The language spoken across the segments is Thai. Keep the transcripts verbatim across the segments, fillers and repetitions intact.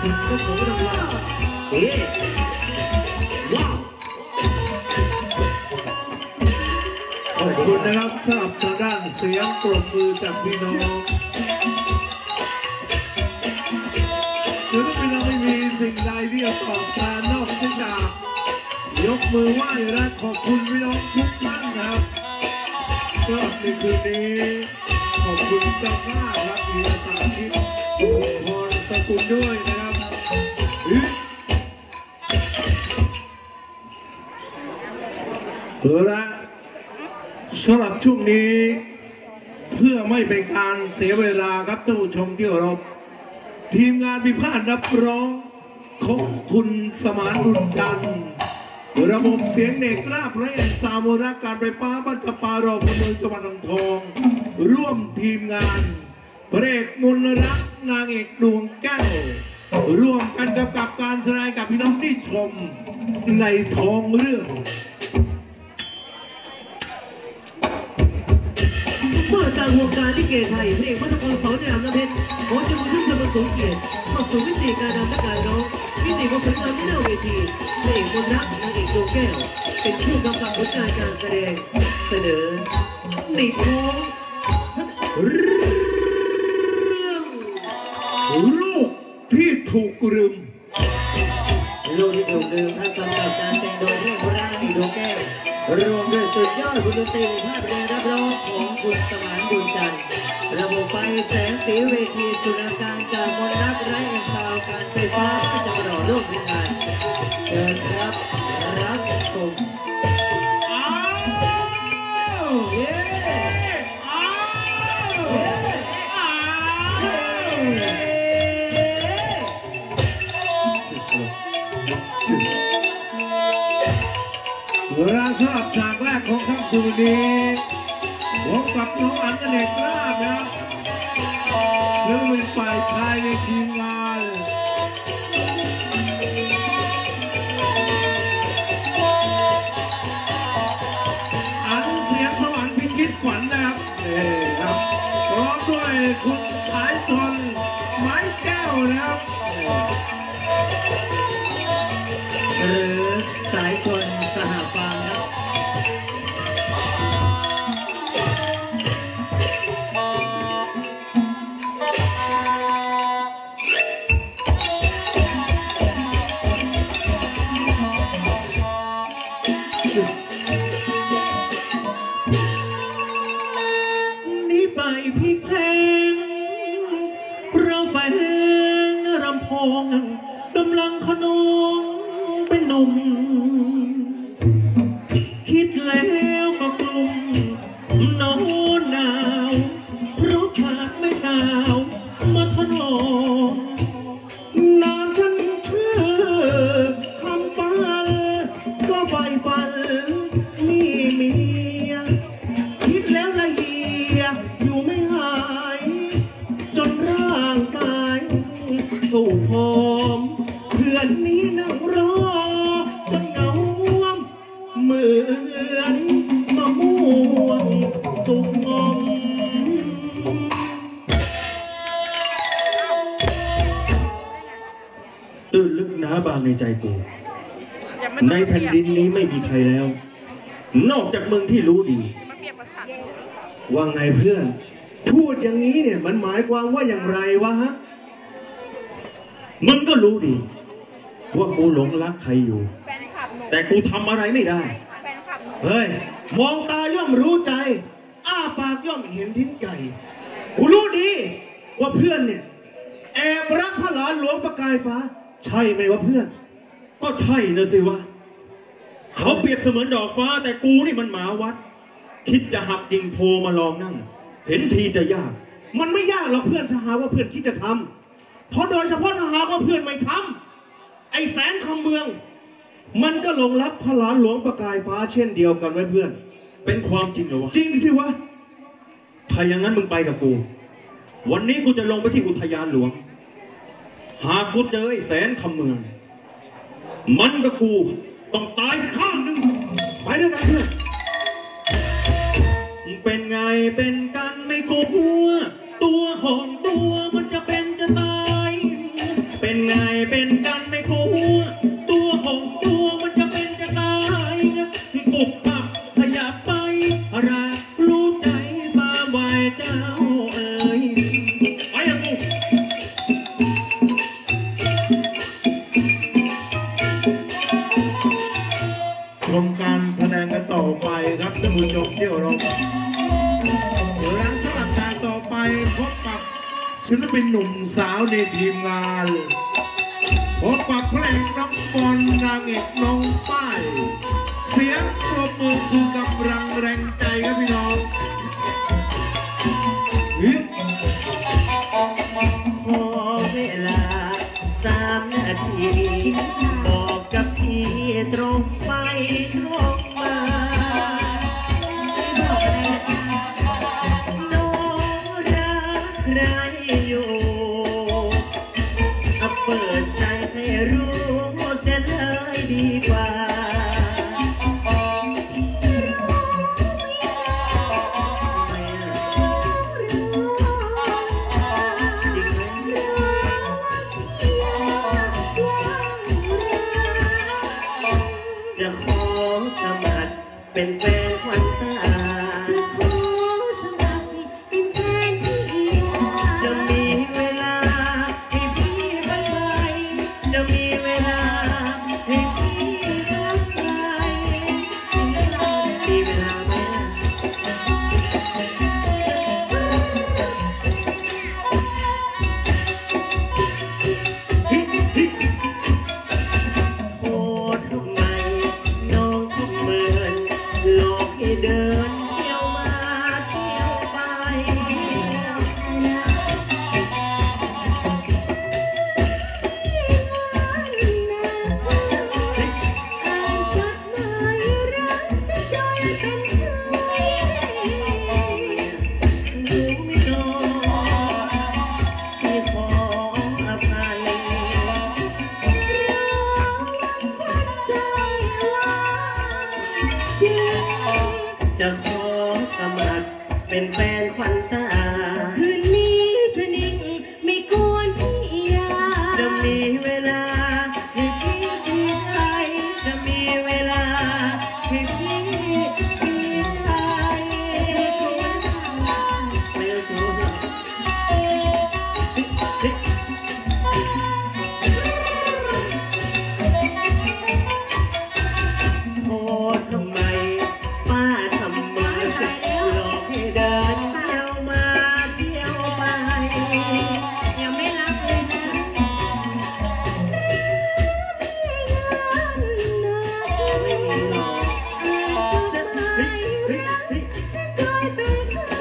คุณเจ้าของรางวัลเอ๊ะว้าวขอบคุณนะครับสำหรับทางด้านเสียงปรบมือจากพี่น้องศิลปินเราไม่มีสิ่งใดที่จะตอบแทนนอกจากยกมือไหว้และขอบคุณพี่น้องทุกท่านนะครับสำหรับในคืนนี้ขอบคุณเจ้าข้าครับมีอาสาที่พรสกุลด้วยนะครับและสำหรับช่วงนี้เพื่อไม่เป็นการเสียเวลาครับท่านผู้ชมที่เคารพทีมงานพิพาทนับร้องของคุณสมานบุญจันทร์ระบบเสียงเด็กราบและเอ็นซาวมูลการไฟฟ้าบ้านจำปารอพเมืองจังหวัดอ่างทองร่วมทีมงานพระเอกมนรักนางเอกดวงแก้วร่วมกันกับกับการแสดงกับพี่น้องที่ชมในท้องเรื่องเมื่อต่างวงการลิเกไทยพระเอกพระนครสอนในนามน้ำเพชรขอจะมาขึ้นจะมาสูงเกียรติเข้าสู่วิธีการนำและการร้องวิธีของสวยงามที่หน้าเวทีพระเอกมนรักนางเอกดวงแก้วเป็นผู้กำกับผลงานการแสดงเสนอในท้องเรื่องลูกที่ถูกลืมลูกที่ถูกลืมท่านกำกับการแสดงโดยพระเอกมนรักนางเอกดวงแก้วรวมด้วยสุดยอดบุญดนตรีในภาพแดงรับรองของคุณสมานบุญจันทร์ระบบไฟแสงสีเวทีสุรการจากมนรักไร้เอ็นซาวการไฟฟ้าก็จะมาหล่อร่วมงานเชิญครับรับชมอ้าวเย้อ้าวอ้าวเวลาสำหรับฉากแรกของค่ำคืนนี้พบกับน้องอันเนกราบนะครับซึ่งเป็นฝ่ายชายในทีมงานอันเสียงสวรรค์พิชิตขวัญนะครับนี่ครับพร้อมด้วยคุณสายชนไม้แก้วนะครับหรือสายชนสหฟางครับนิสัยพี่เพลงเราแฝงรำพองกำลังขนองเป็นหนุ่มคิดแล้วก็กลุ่มนอนหนาวเพราะขาดไม่สาวมาถนอมนามฉันชื่อคำปันก็ไฟฟันมีเมียคิดแล้วละเอียอยู่ไม่หายจนร่างกายสู่พร้อมเพื่อนนี้นั่งรอจนเหงาม่วมเหมือนมะม่วงสุกงอมตื้นลึกหนาบางในใจกูในแผ่นดินนี้ไม่มีใครแล้วนอกจากมึงที่รู้ดีว่าไงเพื่อนพูดอย่างนี้เนี่ยมันหมายความว่าอย่างไรวะฮะมึงก็รู้ดีว่ากูหลงรักใครอยู่แต่กูทำอะไรไม่ได้เฮ้ยมองตาย่อมรู้ใจอ้าปากย่อมเห็นทิ้นไก่กูรู้ดีว่าเพื่อนเนี่ยแอบรักพระหลานหลวงประกายฟ้าใช่ไหมวะเพื่อนก็ใช่นะสิวะเขาเปรียบเสมือนดอกฟ้าแต่กูนี่มันหมาวัดคิดจะหักกิ่งโพมาลองนั่งเห็นทีจะยากมันไม่ยากหรอกเพื่อนถ้าหาว่าเพื่อนคิดจะทำเพราะโดยเฉพาะถ้าหาว่าเพื่อนไม่ทำไอ้แสนคำเมืองมันก็หลงรักพระหลานหลวงประกายฟ้าเช่นเดียวกันไว้เพื่อนเป็นความจริงเหรอวะจริงสิวะถ้าอย่างนั้นมึงไปกับกูวันนี้กูจะลงไปที่อุทยานหลวงหากกูเจอไอ้แสนคำเมืองมันกับกูต้องตายข้างหนึ่งไปด้วยกันเพื่อนเป็นไงเป็นกันไม่กลัวตัวของตัวมันจะเป็นจะตายเป็นไงล่นกันไม่กลัวตัวของตัวมันจะเป็นจะตายกุกปักขยับไปรักรู้ใจสามวายเจ้าเอ๋ยไปอะกูชมการแสดงกันต่อไปครับท่านผู้ชมที่เคารพหลังสลับทางต่อไปพบกับศิลปินหนุ่มสาวในทีมงานพบกับเพลงน้องบอลนางเอกน้องป้ายเสียงปรบมือคือกำลังแรงใจครับพี่น้องขอเวลาสามนาทีบอกกับพี่ตรงไปตรงมาน้องรักใครอยู่เอาเปิดใจให้รู้เสียเลยดีกว่าจะขอสมัครเป็นแฟนควันตาจะขอสมัครเป็นแฟนพี่จะมีเวลาให้พี่บ้างไหมจะมีเวลาให้พี่บ้างไหมมีเวลาไหมโอ้ทำไมน้องทุกเมือนหลอกให้เดินเที่ยวมาเที่ยวไปรู้ไม่น้องพี่ขออภัยจะขอสมัครเป็นแฟนควันตาคืนนี้จะนิ่งไม่ควรพี่ยาจะมีเวลาให้พี่ดีใจจะมีเวลาให้พี่ดีใจไม่รู้โอ้ทำไมป้าทำไมหลอกให้เดินเที่ยวมาเที่ยวไปยังไม่รักเลยนะไม่มีหรอกจะไม่รักจะจอยเป็นใคร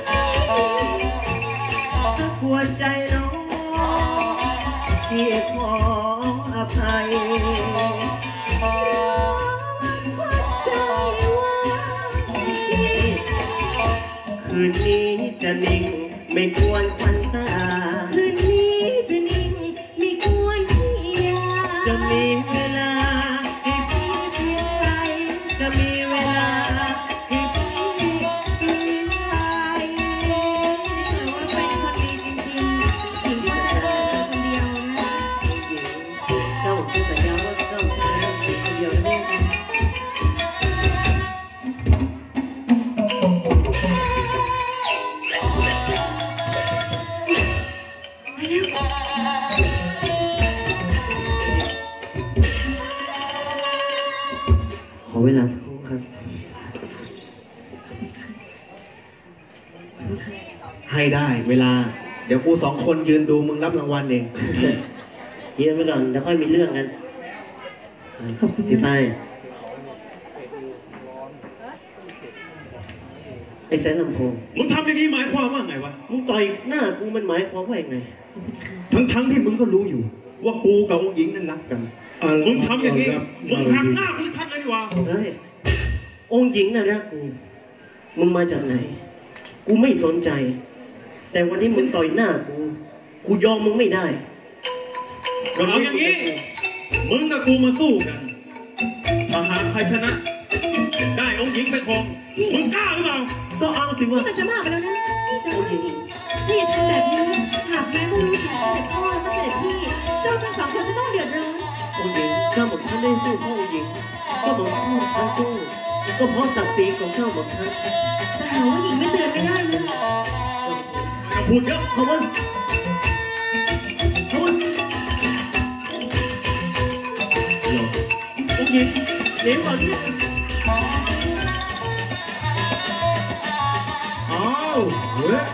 ถ้ากวนใจน้องพี่ขออภัยคืนนี้จะนิ่งไม่กวนควันตาคืนนี้จะนิ่งไม่ควรพี่ยาจะมีเวลาให้พี่เพียงใจจะมีเวลาให้พี่เพียงใจถือว่าเป็นคนดีจริงๆหญิงก็จะรักเธอคนเดียวนะเจ้าชื่อสัญญาว่าเจ้าชื่อแล้วคนเดียวได้ไหมขอเวลาสักครู่ครับให้ได้เวลาเดี๋ยวกูสองคนยืนดูมึงรับรางวัลเองยืนไปก่อนแล้วค่อยมีเรื่องกันขอบคุณพี่ฝ้ายไอ้แสนลำโพงมึงทำอย่างนี้หมายความว่าไงวะมึงต่อยหน้ากูมันหมายความว่ายังไงทั้งทั้งที่มึงก็รู้อยู่ว่ากูกับองค์หญิงนั้นรักกันมึงทำอย่างนี้มึงหักหน้ามึงทันเลยดีกว่าเฮ้ยองค์หญิงน่ะรักกูมึงมาจากไหนกูไม่สนใจแต่วันนี้มึงต่อยหน้ากูกูยอมมึงไม่ได้ก็เอาอย่างนี้มึงกับกูมาสู้กันถ้าหากใครชนะได้องค์หญิงไปครองมึงกล้าหรือเปล่าก็เอาสิวะนี่มันจะมากไปแล้วนะแต่ว่าหญิงถ้าอย่าทำแบบนี้หากแม้ว่ารู้ถึงเสด็จพ่อและเสด็จพี่เจ้าจ้าทั้งสองคนจะต้องเดือดร้อนองค์หญิงเจ้าหม่อมฉันได้สู้เพราะองค์หญิงเจ้าหม่อมฉันฉันสู้ก็เพราะศักดิ์ศรีของเจ้าหม่อมฉันจะหาว่าหญิงไม่เตือนไม่ได้นะอย่าพูดเยอะเพราะว่าเพราะว่าองค์หญิงเลี้ยงก่อนเนี่ยอ้าวเฮ้ย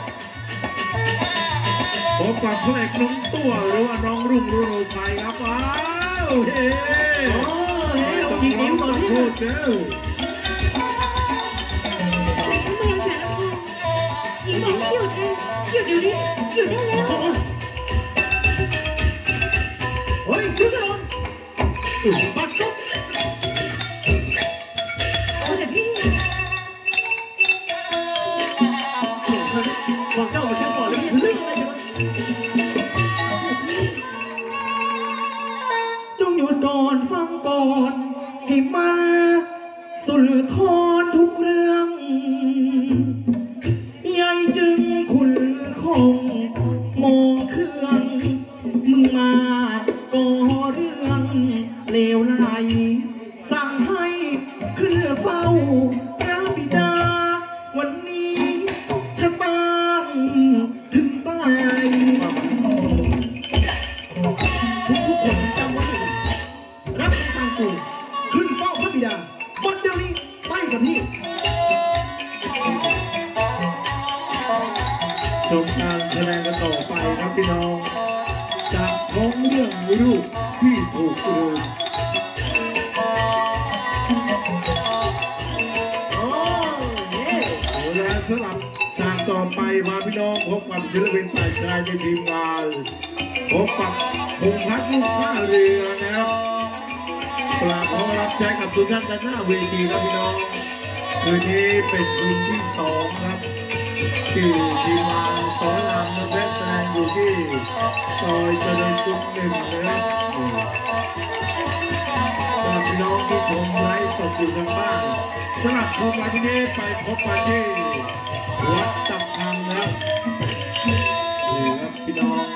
พบกับพระเอกน้องตัวหรือว่าน้องรุ่งรุ่งไปครับอ้าวเฮ้โอ้เฮ้ยองค์หญิงเลี้ยงก่อนพูเนี่ยดเร็วเมืองแสนลำพูนหญิงบอกให้หยุดไงหยุดเดี๋ยวนี้หยุดได้แล้วเฮ้ยหยุดก่อนปัดซุบเอาเดี๋ยวพี่บอกเจ้าหม่อมฉันก่อนเลยเรื่องอะไรกันวะจงหยุดก่อนฟังก่อนให้มันสุลทอนทุกเรื่องยายจึงคุณคงมองเครื่องมึงมาก่อเรื่องเลวไหลสั่งให้ขึ้นเฝ้าพระบิดาวันนี้ชะตาถึงตายทุกๆคนจำไว้ให้ดีรับคำสั่งกูขึ้นเฝ้าพระบิดาบัดเดี๋ยวนี้ไปกับพี่ชมการแสดงกันต่อไปครับพี่น้องจากท้องเรื่องรูปที่ถูกลืมโอ้เย้และสำหรับฉากต่อไปมาพี่น้องพบกับศิลปินฝ่ายชายในทีมงานพบกับพงษ์พัฒน์ลูกท่าเรือนะครับกราบขอรับใจกับทุกท่านด้านหน้าเวทีครับพี่น้องคืนนี้เป็นคืนที่สองครับที่ทีมงานสอนรามและแสดงอยู่ที่ซอยเจริญกรุงหนึ่งนะครับสำหรับพี่น้องที่ชมไลฟ์สดอยู่ทางบ้านสำหรับชมวันนี้ไปพบกันที่วัดจับพังนะครับนี่ครับพี่น้อง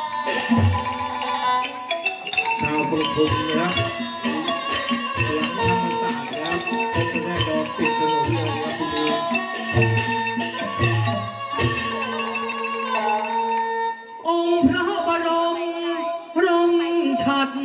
ชาวประทุมนะครับหลังธรรมศาสตร์นะครับพบกันแน่นอนติดถนนเลยครับพี่น้ององค์พระบรมรงชัด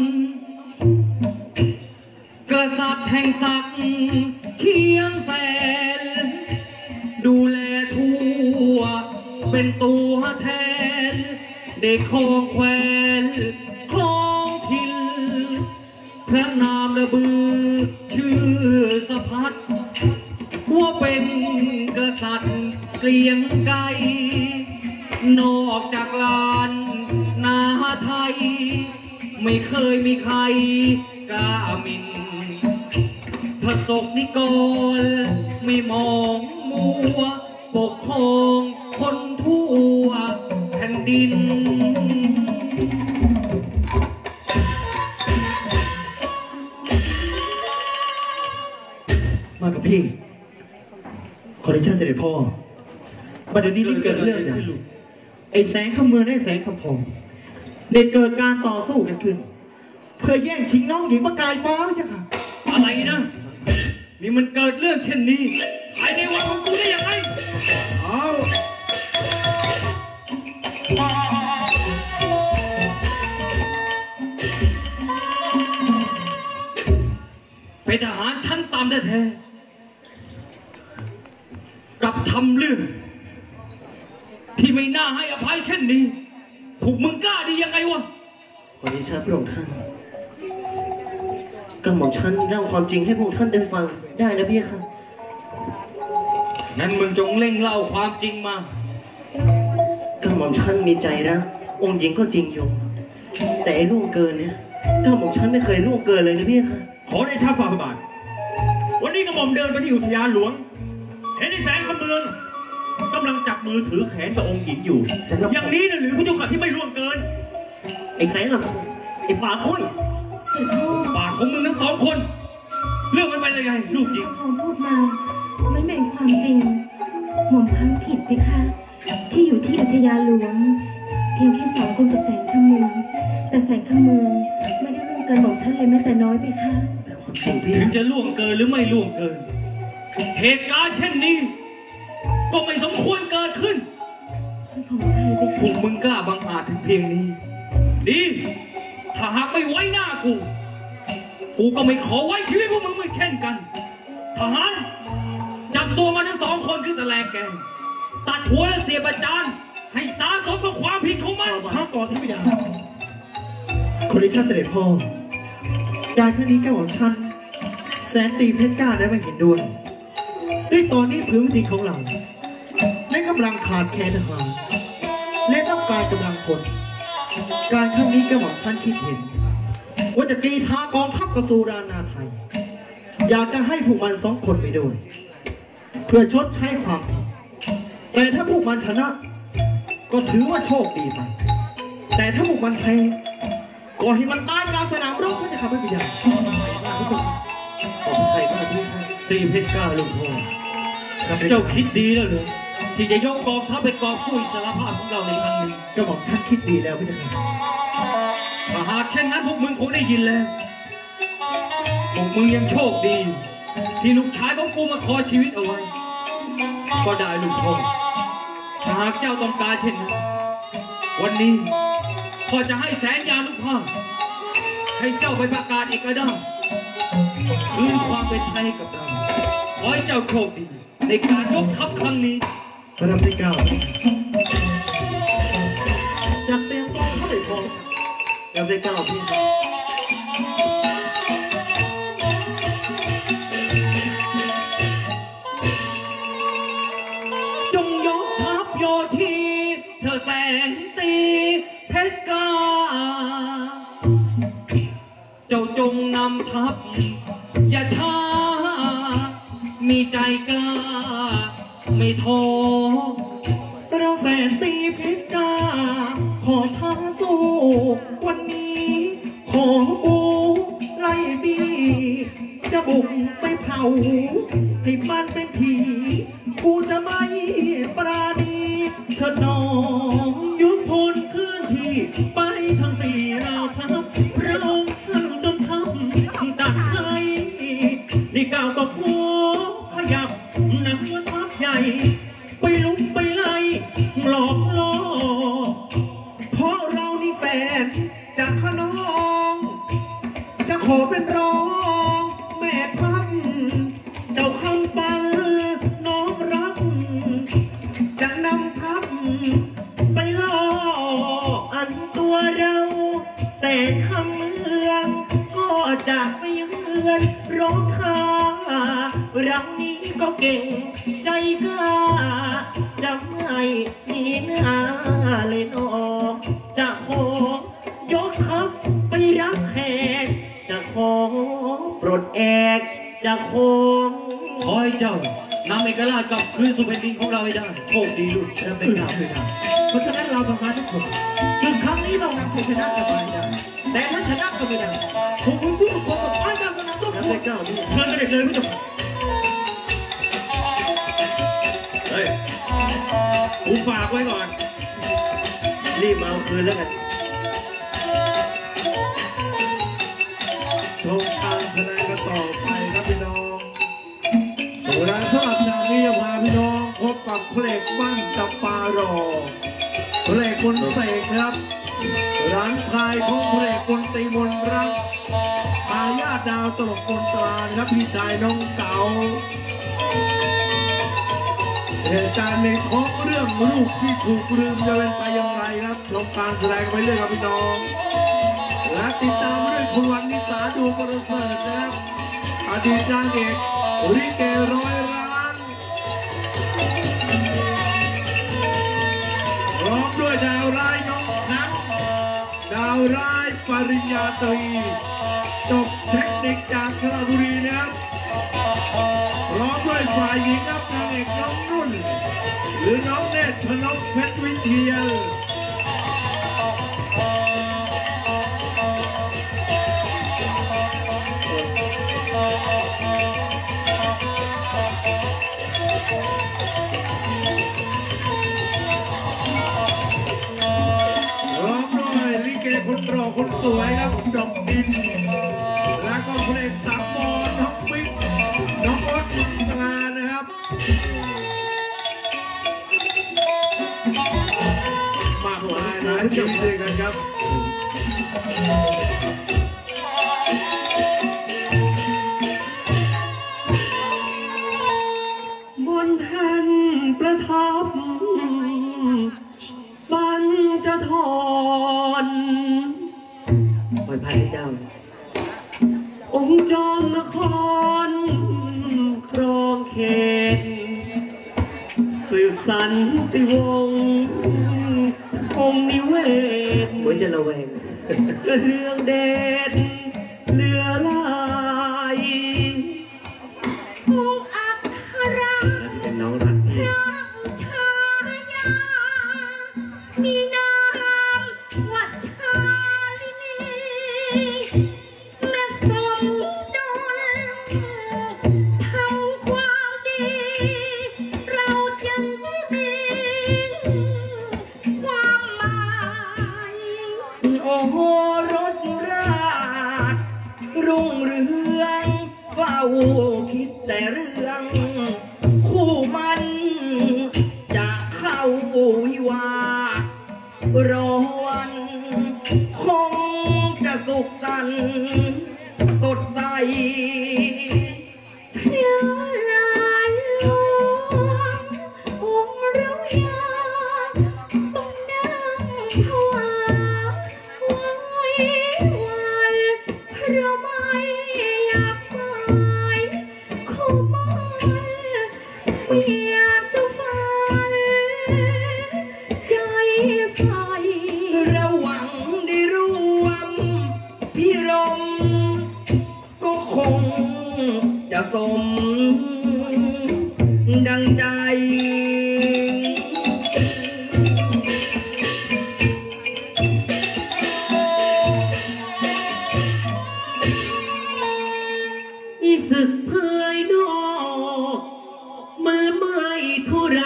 กษัตริย์แห่งศักดิ์เชียงแสนดูแลทั่วเป็นตัวแทนเด็กของแควนคลองถิ่นพระนามระบือชื่อสะพัดว่าเป็นกษัตริย์เกลียงไกรนอกจากลานนาไทยไม่เคยมีใครกล้าหมินพระศกนิกรไม่มองมัวปกครองคนทั่วแผ่นดินมากับพี่ ขอได้ชาเสด็จพ่อบัดเดี๋ยวนี้นี่เกิดเรื่องใหญ่ไอ้แสงคำเมืองไอ้แสงคำพองได้เกิดการต่อสู้กันขึ้น เพื่อแย่งชิงน้องหญิงประกายฟ้าไม่ใช่ค่ะอะไรนะ นี่มันเกิดเรื่องเช่นนี้ภายในวังของกูได้ยังไงเอาเป็นทหารชั้นต่ำแท้ๆกับทำเรื่อง ที่ไม่น่าให้อภัยเช่นนี้พวกมึงกล้าดียังไงวะขอเดชะพระองค์ท่านกระหม่อมฉันเล่าความจริงให้พระองค์ท่านได้ฟังได้นะพี่ค่ะงั้นมึงจงเร่งเล่าความจริงมากระหม่อมฉันมีใจรักองค์หญิงก็จริงอยู่แต่ไอ้ล่วงเกินเนี่ยกระหม่อมฉันไม่เคยล่วงเกินเลยนะพี่ค่ะขอได้ชาฝ่าพระบาทวันนี้กระหม่อมเดินไปที่อุทยานหลวง เห็นไอ้แสนคำเมืองกำลังจับมือถือแขนกับองค์หญิงอยู่แสนลำพูนอย่างนี้นะหรือพระเจ้าข่าที่ไม่ล่วงเกินไอ้แสงลำพูนไอ้ปากพ้นเสด็จพ่อปากของมึงทั้งสองคน เรื่องมันไปยังไงลูกหญิงพอพูดมาไม่เป็นความจริง หม่อมพังผิดไปค่ะที่อยู่ที่อุทยานหลวงเพียงแค่สองคนกับแสนคำเมืองแต่แสนคำเมืองไม่ได้ร่วงเกินของฉันเลยแม้แต่น้อยไปค่ะจริงพี่ถึงจะล่วงเกินหรือไม่ล่วงเกิน เหตุการณ์เช่นนี้ ก็ไม่สมควรเกิดขึ้นฉันขออภัยไปพวค่ะกมึงกล้าบังอาจถึงเพียงนี้ ดี ถ้าหากไม่ไว้หน้ากู กูก็ไม่ขอไว้ชีวิตพวกมึงเหมือนเช่นกัน ทหารจับตัวมันทั้งสองคนขึ้นตะแลงแกงตัดหัวและเสียประจานให้สาสมกับความผิดของมันช้าก่อนที่ไม่ได้คนที่ชาเสด็จพ่อการครั้งนี้แก้วของฉันแสนตีเพชรกล้าได้ไม่เห็นด้วยด้วยตอนนี้พื้นที่ของเราได้กำลังขาดแคลนทหารและต้องการกำลังคนการครั้งนี้แก้วของฉันคิดเห็นว่าจะตีท้ากองทัพกสูรานาไทยอยากจะให้พวกมันสองคนไปด้วยเพื่อชดใช้ความผิดแต่ถ้าพวกมันชนะก็ถือว่าโชคดีไปแต่ถ้าพวกมันแพ้ก็ให้มันตายกลางสนามรบเพื่อจะขับให้บิดาขอบใครบ้างพี่ครับตีเพชรกล้าลูกพ่อเจ้าคิดดีแล้วเหรอที่จะยกกองทัพไปกอบกู้อิสรภาพของเราในครั้งนี้ก็บอกฉันคิดดีแล้วพี่จะขับถ้าหากเช่นนั้นพวกมึงคงได้ยินแล้วพวกมึงยังโชคดี ที่ลูกชายของกูมาขอชีวิตเอาไว้ ก็ได้ลูกพ่อถ้าหากเจ้าต้องการเช่นนั้นวันนี้พ่อจะให้แสนยานุภาพให้เจ้าไปประกาศเอกราชคืนความเป็นไทยกับเราขอให้เจ้าโชคดีในการยกทัพครั้งนี้พระรำที่เก้าจากเตียงกองเขาได้พอรับได้เก้าพี่ครับจงยกทัพโยธีเธอแสนตีเพชรกาเจ้าจงนำทัพอย่าช้ามีใจกล้าไม่ท้อเราแสนตีเพชรกาขอท้าสู้วันนี้ขอบูไล่บีจะบุกไปเผาให้มันเป็นผีกูจะไม่ปราณีเธอน้องยุคพลเคลื่อนที่ไปทั้งสี่เราทัพพระองค์ท่านจนทำตัดชัยนี่ก้าวต่อโค้ขยับนำว่าทัพใหญ่ไปลุกไปไล่หลอกล่อเพราะเรานี่แฟนจากขนองจะขอเป็นรองแม่ทัพเจ้าคำปันน้องรักจะนำทัพไปล่ออันตัวเราแสนคำเมืองก็จะไปเยือนร้องคาเรานี้ก็เก่งใจกล้าจะไม่มีหน้าเลยนอจะขอยกทัพไปรับแขกจะขอปลดแอกจะขอขอให้เจ้านำเอกราชกลับคืนสู่แผ่นดินของเราให้ได้ โชคดีลูกจะเป็นกล่าวคือทางเพราะฉะนั้นเราทำงานทุกคนซึ่งครั้งนี้ต้องนำชัยชนะกลับมาให้ได้แต่ถ้าชนะก็ไม่ได้พวกมึงทุกคนก็ท้ายการสนามรบรับพวได้กเก้าพี่เชิญเสด็จเลยพี่เจ้าเฮ้ยกูฝากไว้ก่อนรีบมาเอาคืนแล้วกันชมการแสดงกันต่อไปครับพี่น้องเวลาสำหรับจากนี้จะพาพี่น้องพบกับเพลงบ้านจับปาหรอเพลงคนเสกนะครับร้านชายของเพลงคนตีมนรักทายาทดาวตลกคนตรานะครับพี่ชายน้องเก๋าเหตุการณ์ในของเรื่องลูกที่ถูกลืมจะเป็นไปอย่างไรครับชมการแสดงไปเรื่อยครับพี่น้องและติดตามด้วยคุณวันนิสาดูประเสริฐนะครับอดีตนางเอกลิเกร้อยล้านพร้อมด้วยดาวร้ายน้องแชมป์ดาวร้ายปริญญาตรีจบเทคนิคจากสระบุรีนะครับพร้อมด้วยฝ่ายหญิงครับนางเอกน้องนุ่นหรือน้องเนตรชนกเพชรวิเชียรสวยครับดอกดินแล้วก็เพลงสามมอน้องบิ๊กน้องออสมังตรานะครับมากมายหลายทีด้วยกันครับบนแท่นประทับบัญจทรคอยพายเจ้าองค์จอมนครครองเขตสืบสันติวงศ์องค์นิเวศเหมือนจะระแวงเรื่องเด็ดเลือลายองค์อัคราเป็นน้องรักพระชายามีนามวัชาลินีแม่สมดุลทำความดีเราจึงมีความหมายโอ้โหรถราชรุ่งเรืองเฝ้าคิดแต่เรื่องคู่มันจะเข้าวิวาห์รอวันคงจะสุขสันต์สดใสพระลานหลวงองค์เรายาต้องนั่งภาวะไว้วันเพราะไม่อยากไปคู่มันไม่อยากจะฝันใจไฟระหวังได้รวมพิรมก็คงจะสมดังใจอีศึกภายนอกมือไม่เท่าไร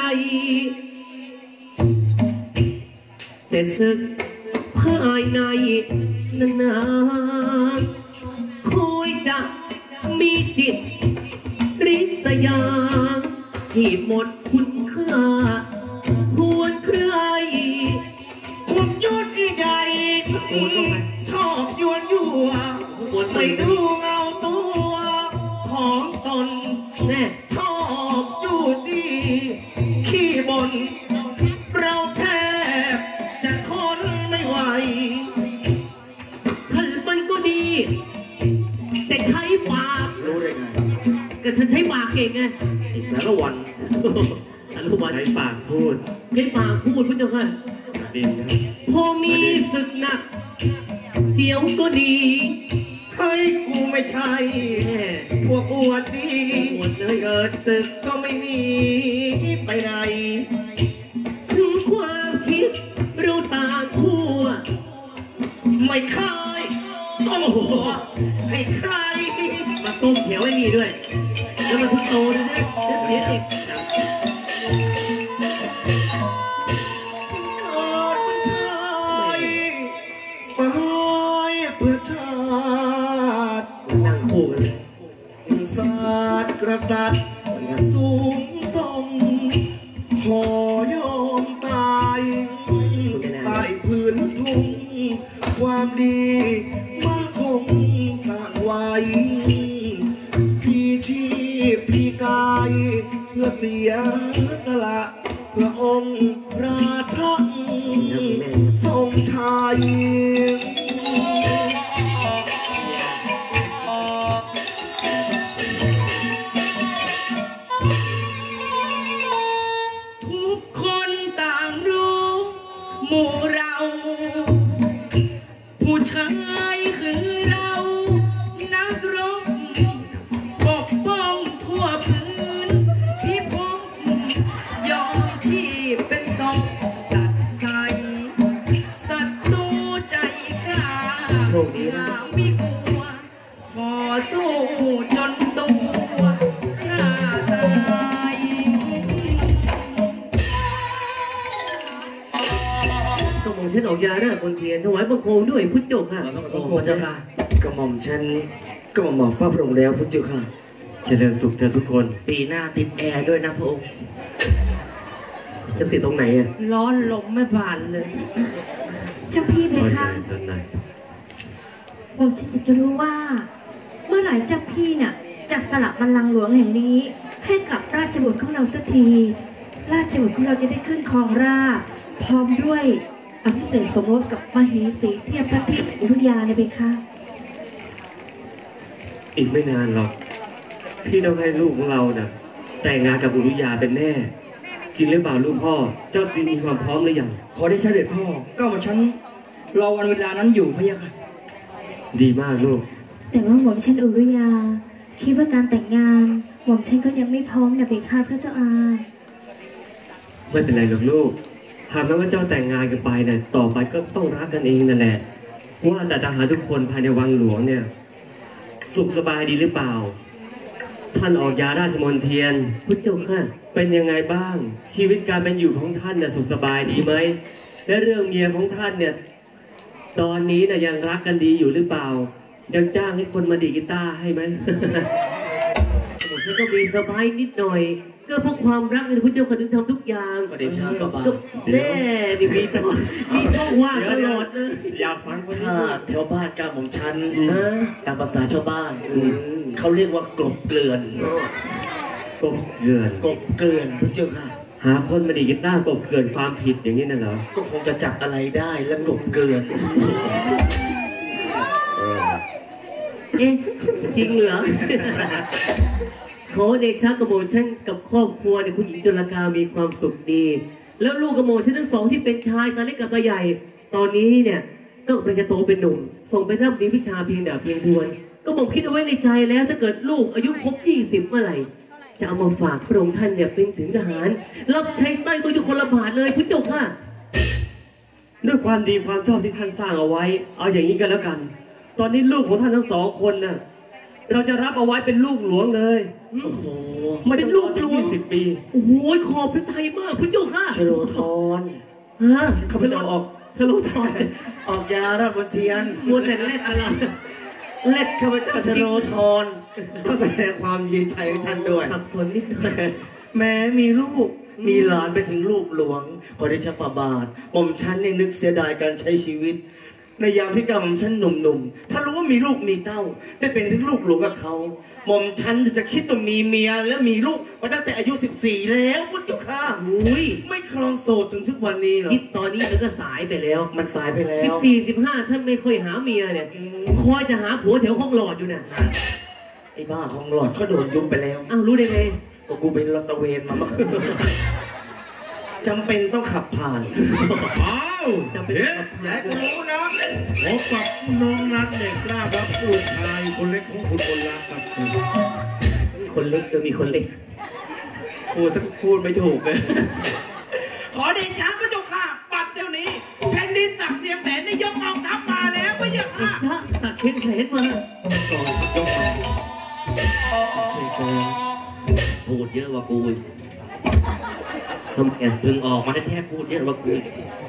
แต่ศึกภายในนั้นนาคอยจะมีจิตริษยาที่หมดคุณค่าควรใครคุณยุทธใหญ่ชอบยวนยั่วไม่ดูเงาตัวของตนแน่ชอบอยู่ดีขี้บนเราแทบจะทนไม่ไหวท่านมันก็ดีแต่ใช้ปากรู้ได้ไงก็ฉันใช้ปากเก่งไงสารวันสารวันใช้ปากพูดใช้ปากพูดพระเจ้าค่ะดีครับพอมีศึกหนักเดี๋ยวก็ดีให้กูไม่ใช่พวกอวดดีเกิดศึกก็ไม่มีไปไหนถึงความคิดเราต่างคู่ไม่เคยต้มหัวให้ใครมาต้มแถวไอ้นี่ด้วยแล้วมันเพิ่งโตด้วยนะจะเสียเด็กเกิดเป็นชายตายเพื่อชาตินั่งคู่กันเลยศาสตร์กษัตริย์สูงส่งขอยอมตายใต้พื้นทุ่งความดีมั่นคงสร้างไว้พี่ชีพพี่กายเพื่อเสียสละเพื่อองค์ราชันทรงชัยทุกคนต่างรู้หมู่เราผู้ชายคือเรานักรบปกป้องทั่วพื้นที่พบยอมที่เป็นศพตัดใส่ศัตรูใจกล้าอย่าไม่กลัวขอสู้จนตัวข้าตายก็มองฉันออกยาราชบนเทียนถวายบังคมด้วยพุทธเจ้าค่ะพระองค์พระเจ้าค่ะกระหม่อมฉันกระหม่อมหมอฟ้าพระองค์แล้วพระเจ้าค่ะเจริญสุขเธอทุกคนปีหน้าติดแอร์ด้วยนะพระองค์จะติดตรงไหนอ่ะร้อนลมไม่ผ่านเลยเจ้าพี่เพคะตอนไหนผมฉันอยากจะรู้ว่า เมื่อไหร่เจ้าพี่เนี่ยจะสละบัลลังก์หลวงแห่งนี้ ให้กับราชบุตรของเราสักที ราชบุตรของเราจะได้ขึ้นครองราชย์พร้อมด้วยอภิเษกสมรสกับมเหสีเทียบพระทิพย์อุทยาเนี่ยเพคะอีกไม่นานหรอกพี่ต้องให้ลูกของเราน่ะแต่งงานกับอุรุยาเป็นแน่ จริงหรือเปล่าลูกพ่อเจ้ามีความพร้อมหรือยังขอได้เสด็จพ่อก็หม่อมฉันรอวันเวลานั้นอยู่พระยาค่ะดีมากลูกแต่ว่าหม่อมฉันอุรุยา คิดว่าการแต่งงานหม่อมฉันก็ยังไม่พร้อมนะเพคะพระเจ้าอาไม่เป็นไรหรอกลูกหากแม้ว่าเจ้าแต่งงานกันไปเนี่ยต่อไปก็ต้องรักกันเองนั่นแหละว่าแต่ทหารทุกคนภายในวังหลวงเนี่ยสุขสบายดีหรือเปล่า ท่านออกยาราชมนเทียนพุทธเจ้าค่ะเป็นยังไงบ้าง ชีวิตการเป็นอยู่ของท่านเนี่ยสุขสบายดีไหมและเรื่องเมียของท่านเนี่ยตอนนี้น่ะยังรักกันดีอยู่หรือเปล่ายังจ้างให้คนมาดีดกีตาร์ให้ไหม ผมก็มีสบายนิดหน่อยก็เพราะความรักในพระเจ้าค่ะถึงทำทุกอย่างก็ได้ช้าก็บาแน่ดิมีช่องมีช่องว่างตลอดเลยอยากฟังคนนี้ถ้าแถวบ้านกาของฉันนะตามภาษาชาวบ้านอืมเขาเรียกว่ากลบเกลื่อนกบเกลื่อนกลบเกลื่อนพระเจ้าค่ะหาคนมาดีดกีตาร์กบเกลื่อนความผิดอย่างนี้น่ะเหรอก็คงจะจับอะไรได้แล้วกลบเกลื่อนเอ๊ะจริงเหรอ ขอเดชะกระโมชั่นกับครอบครัวเนี่ยคุณหญิงจุลกามีความสุขดี แล้วลูกกระโมชั่นทั้งสองที่เป็นชายตาเล็กกับตาใหญ่ ตอนนี้เนี่ยก็กำลังจะโตเป็นหนุ่ม ส่งไปรับเรียนวิชาเพียงดาบเพียงทวน ก็ผมคิดเอาไว้ในใจแล้วถ้าเกิดลูกอายุครบยี่สิบเมื่อไหร่จะเอามาฝากพระองค์ท่านเนี่ยเป็นถึงทหารรับใช้ใต้มือทุกคนละบาทเลยพุทธเจ้าค่ะด้วยความดีความชอบที่ท่านสร้างเอาไว้ เอาอย่างนี้กันแล้วกัน ตอนนี้ลูกของท่านทั้งสองคนน่ะเราจะรับเอาไว้เป็นลูกหลวงเลยโอ้โหไม่เป็นลูกหลวงสิบปีโอ้โหขอบพระทัยมากพุทธเจ้าค่ะชโลธรฮะข้าพเจ้าออกชโลธรออกยาราชบนเทียนมัวแต่เล่นอะไรเล่นข้าพเจ้าชโลธรต้องแสดงความยินดีให้ท่านด้วยสับสนนิดหน่อยแม้มีลูกมีหลานไปถึงลูกหลวงขอได้ชับฝ่าบาทหม่อมฉันเนี่ยนึกเสียดายการใช้ชีวิต ในยามที่กำลังฉันหนุ่มๆถ้ารู้ว่ามีลูกมีเต้า ได้เป็นถึงลูกหลวงกับเขาหม่อมฉันจะคิดว่ามีเมียและมีลูกมาตั้งแต่อายุสิบสี่แล้วพุทธเจ้าค่ะอุ้ยไม่ครองโสดถึงทุกวันนี้หรอกคิดตอนนี้มันก็สายไปแล้วมันสายไปแล้สิบวสี่สิบห้าท่านไม่ค่อยหาเมียเนี่ยอืมคอยจะหาผัวแถวห้องหลอดอยู่น่ะไอ้บ้าของหลอดเขาโดนยุบไปแล้วอ้าวรู้ได้ไงก็กูเป็นลอตเตอร์เวนมาเมื่อคืนจำเป็นต้องขับผ่านอ้าวเฮ้ยอย่าให้กูรู้นะขอกับน้องนัทเด็กกล้าครับลูกชายคนเล็กของคุณคนรักครับคนเล็กจะมีคนเล็กพูดถ้าพูดไม่ถูกเลย ขอเดชะพระเจ้าค่ะ ปัดเดี๋ยวนี้ แผ่นดินสักเสียงแสนได้ยกกองทัพมาแล้วพระเจ้าค่ะถ้าตัดเข็นแขนมาก่อนยกมาใช่แซงพูดเยอะกว่ากูอีกทำไมอ่ะเพิ่งออกมาได้แทบพูดเยอะกว่ากูอีก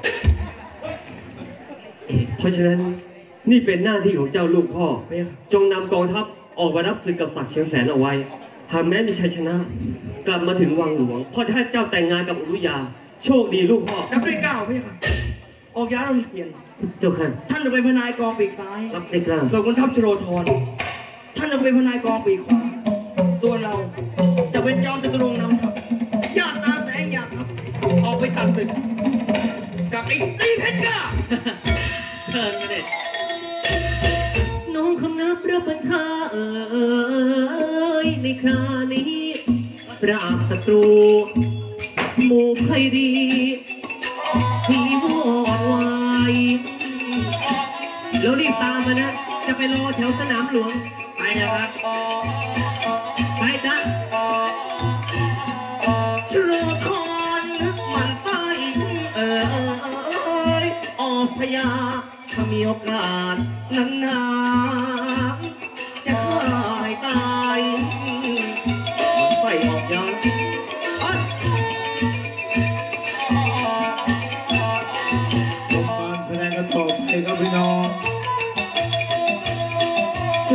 เพราะฉะนั้นนี่เป็นหน้าที่ของเจ้าลูกพ่อพระเจ้าค่ะจงนำกองทัพออกมารับศึกกับศักดิ์เชียงแสนเอาไว้หากแม้มีชัยชนะ กลับมาถึงวังหลวงเพราะถ้าเจ้าแต่งงานกับอุรุยา โชคดีลูกพ่อนับด้วยเก้าพระเจ้าค่ะ ออกย้ายเราเปลี่ยนเจ้าค่ะท่านจะเป็นพนายกองปีกซ้ายรับได้กล้าส่วนคุณทัพชโลธรท่านจะเป็นพนายกองปีกขวา ส่วนเราจะเป็นจอมจตุรงค์นำทัพญาติตาแสงญาติทัพออกไปตัดศึกกับไอ้ตีเพชรกล้า เชิญมาเด็ดน้องคำนับรับบัญชาเอ่ยในครานี้ปราบศัตรู หมู่ไพรีที่วอดวายแล้วรีบตามมานะ จะไปรอแถวสนามหลวงไปนะครับไปจ้ะชโลธรหมันไส้เอ่ยออกพยาถ้ามีโอกาสนั้นนาจะฆ่าให้ตายมันไส้ออกยาอัดชมการแสด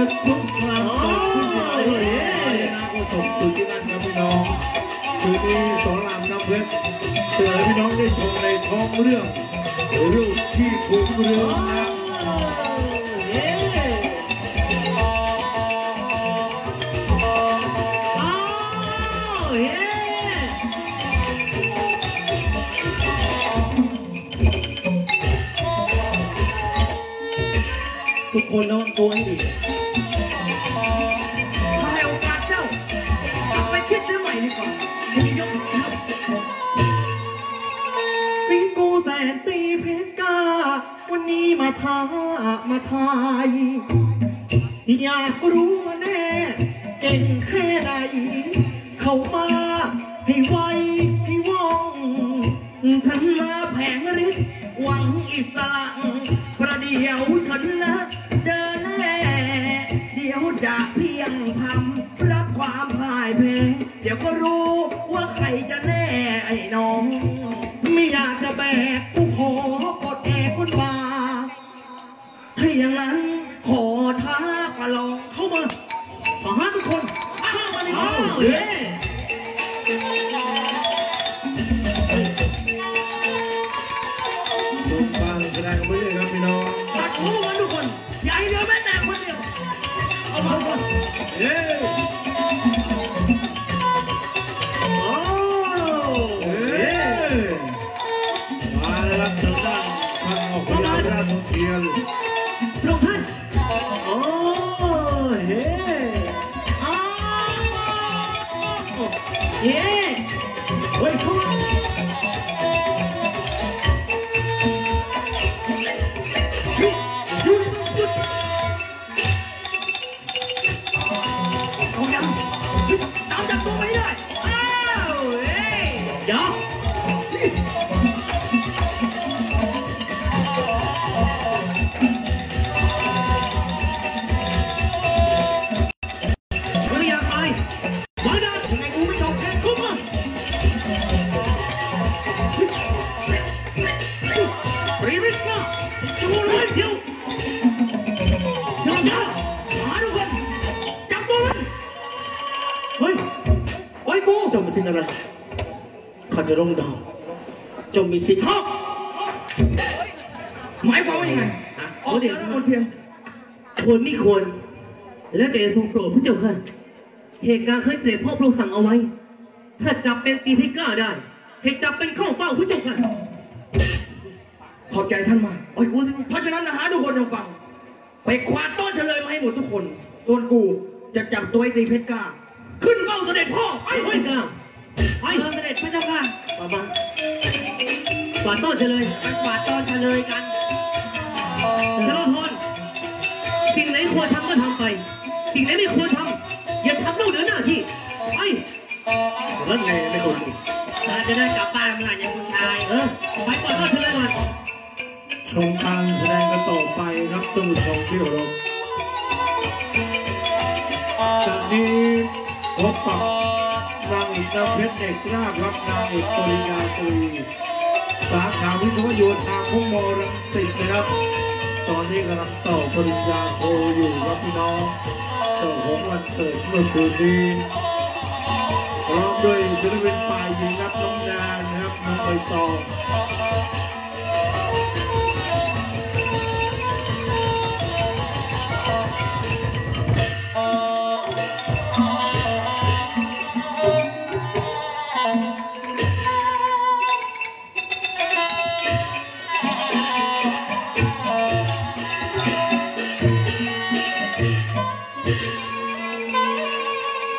ศึกสงครามเกิดขึ้นที่ไหนนะก็ส่งตื่นที่นั่นครับพี่น้องคืนนี้สอนรามน้ำเพชรเสือพี่น้องได้ชมในท้องเรื่องรูปที่คุ้มเรื่องนะทุกคนระวังตัวให้ดีถ้าให้โอกาสเจ้า กลับไปคิดเรื่องใหม่ดีกว่าที่ยกเจ้าปีกูแสนตีเพชรกาวันนี้มาท้ามาทายอยากรู้แน่ เก่งแค่ไหน เข้ามาให้ไวให้ว่องฉันมาแผงฤทธิ์หวังอิสระประเดี๋ยวฉันนะเจอแน่เดี๋ยวจะเพียงทำรับความพ่ายแพ้เดี๋ยวก็รู้ว่าใครจะแน่ไอ้น้องไม่อยากจะแบกกูขอปลดแอกคนบาถ้าอย่างนั้นขอท้าประลองเข้ามาทหารทุกคนเข้ามาในห้องเฮ้ยชมการแสดงไปเลยครับพี่น้องตัดหูมันทุกคนใหญ่เดียวแม้แต่คนเดียวเอามาก่อนเย้เย้มาแล้วครับทางด้านทางออกพยาราชเทียนพระองค์ท่านโอ้เฮ้อ้าวเย้เฮ้ยเข้ามาเอายังตามจับตัวไม่ได้อ้าวเฮ้ยเดี๋ยวไม่อยากไปวันนั้นยังไงกูไม่ยอมแพ้เข้ามาปรีวิทย์มาจูเลยเดี๋ยวเชิญจ้ามาทุกคนจับตัวมันเฮ้ยไว้กูเจ้ามีสิทธิ์อะไรข้าจะลงดาวเจ้ามีสิทธิ์ห้ามหมายความว่ายังไงออกเดี๋ยวนะคนเทียมควรไม่ควร แล้วแต่ทรงโปรดพระเจ้าค่ะ เหตุการณ์เคยเสด็จพ่อพระองค์สั่งเอาไว้ ถ้าจับเป็นตีพิก้าได้ ให้จับเป็นเข้าเฝ้าพระเจ้าค่ะขอบใจท่านมากโอ้ยกูสิเพราะฉะนั้นนะฮะทุกคนจงฟัง ไปคว้าต้อนเฉลยมาให้หมดทุกคน ส่วนกูจะจับตัวไอ้ตีเพชรกล้า ขึ้นเฝ้าเสด็จพ่อไปไปกล้าไปเออเสด็จพระเจ้าค่ะมามาฝาต้อนเฉลยไปกวาดต้อนเฉลยกันแล้วทนสิ่งไหนควรทำก็ทำไป สิ่งไหนไม่ควรทำอย่าทำนอกเหนือหน้าที่ไปนั่นไงไม่คนดีเราจะได้กลับบ้านเมื่อไหร่เนี่ยคุณชายเออไปก่อนก็เฉลยก่อนชมการแสดงกันต่อไปครับท่านผู้ชมที่เคารพจากนี้พบกับนางเอกน้ำเพชรเอกราบครับนางเอกปริญญาตรีสาขาวิศวโยธาของมรังสิตนะครับ ตอนนี้กำลังต่อปริญญาโทอยู่ครับพี่น้องเจ้าของวันเกิดเมื่อคืนนี้พร้อมด้วยศิลปินฝ่ายหญิงครับน้องแดนนะครับน้องใบตอง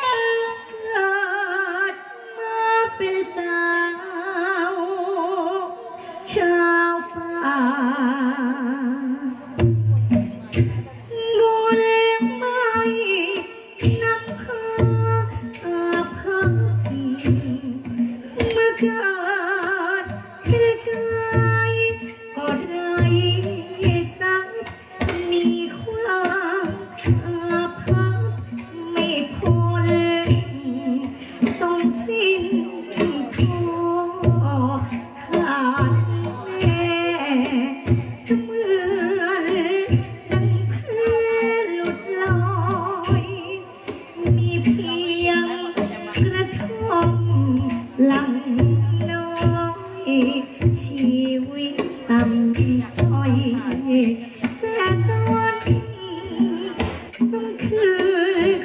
เกิดมาเป็นสาว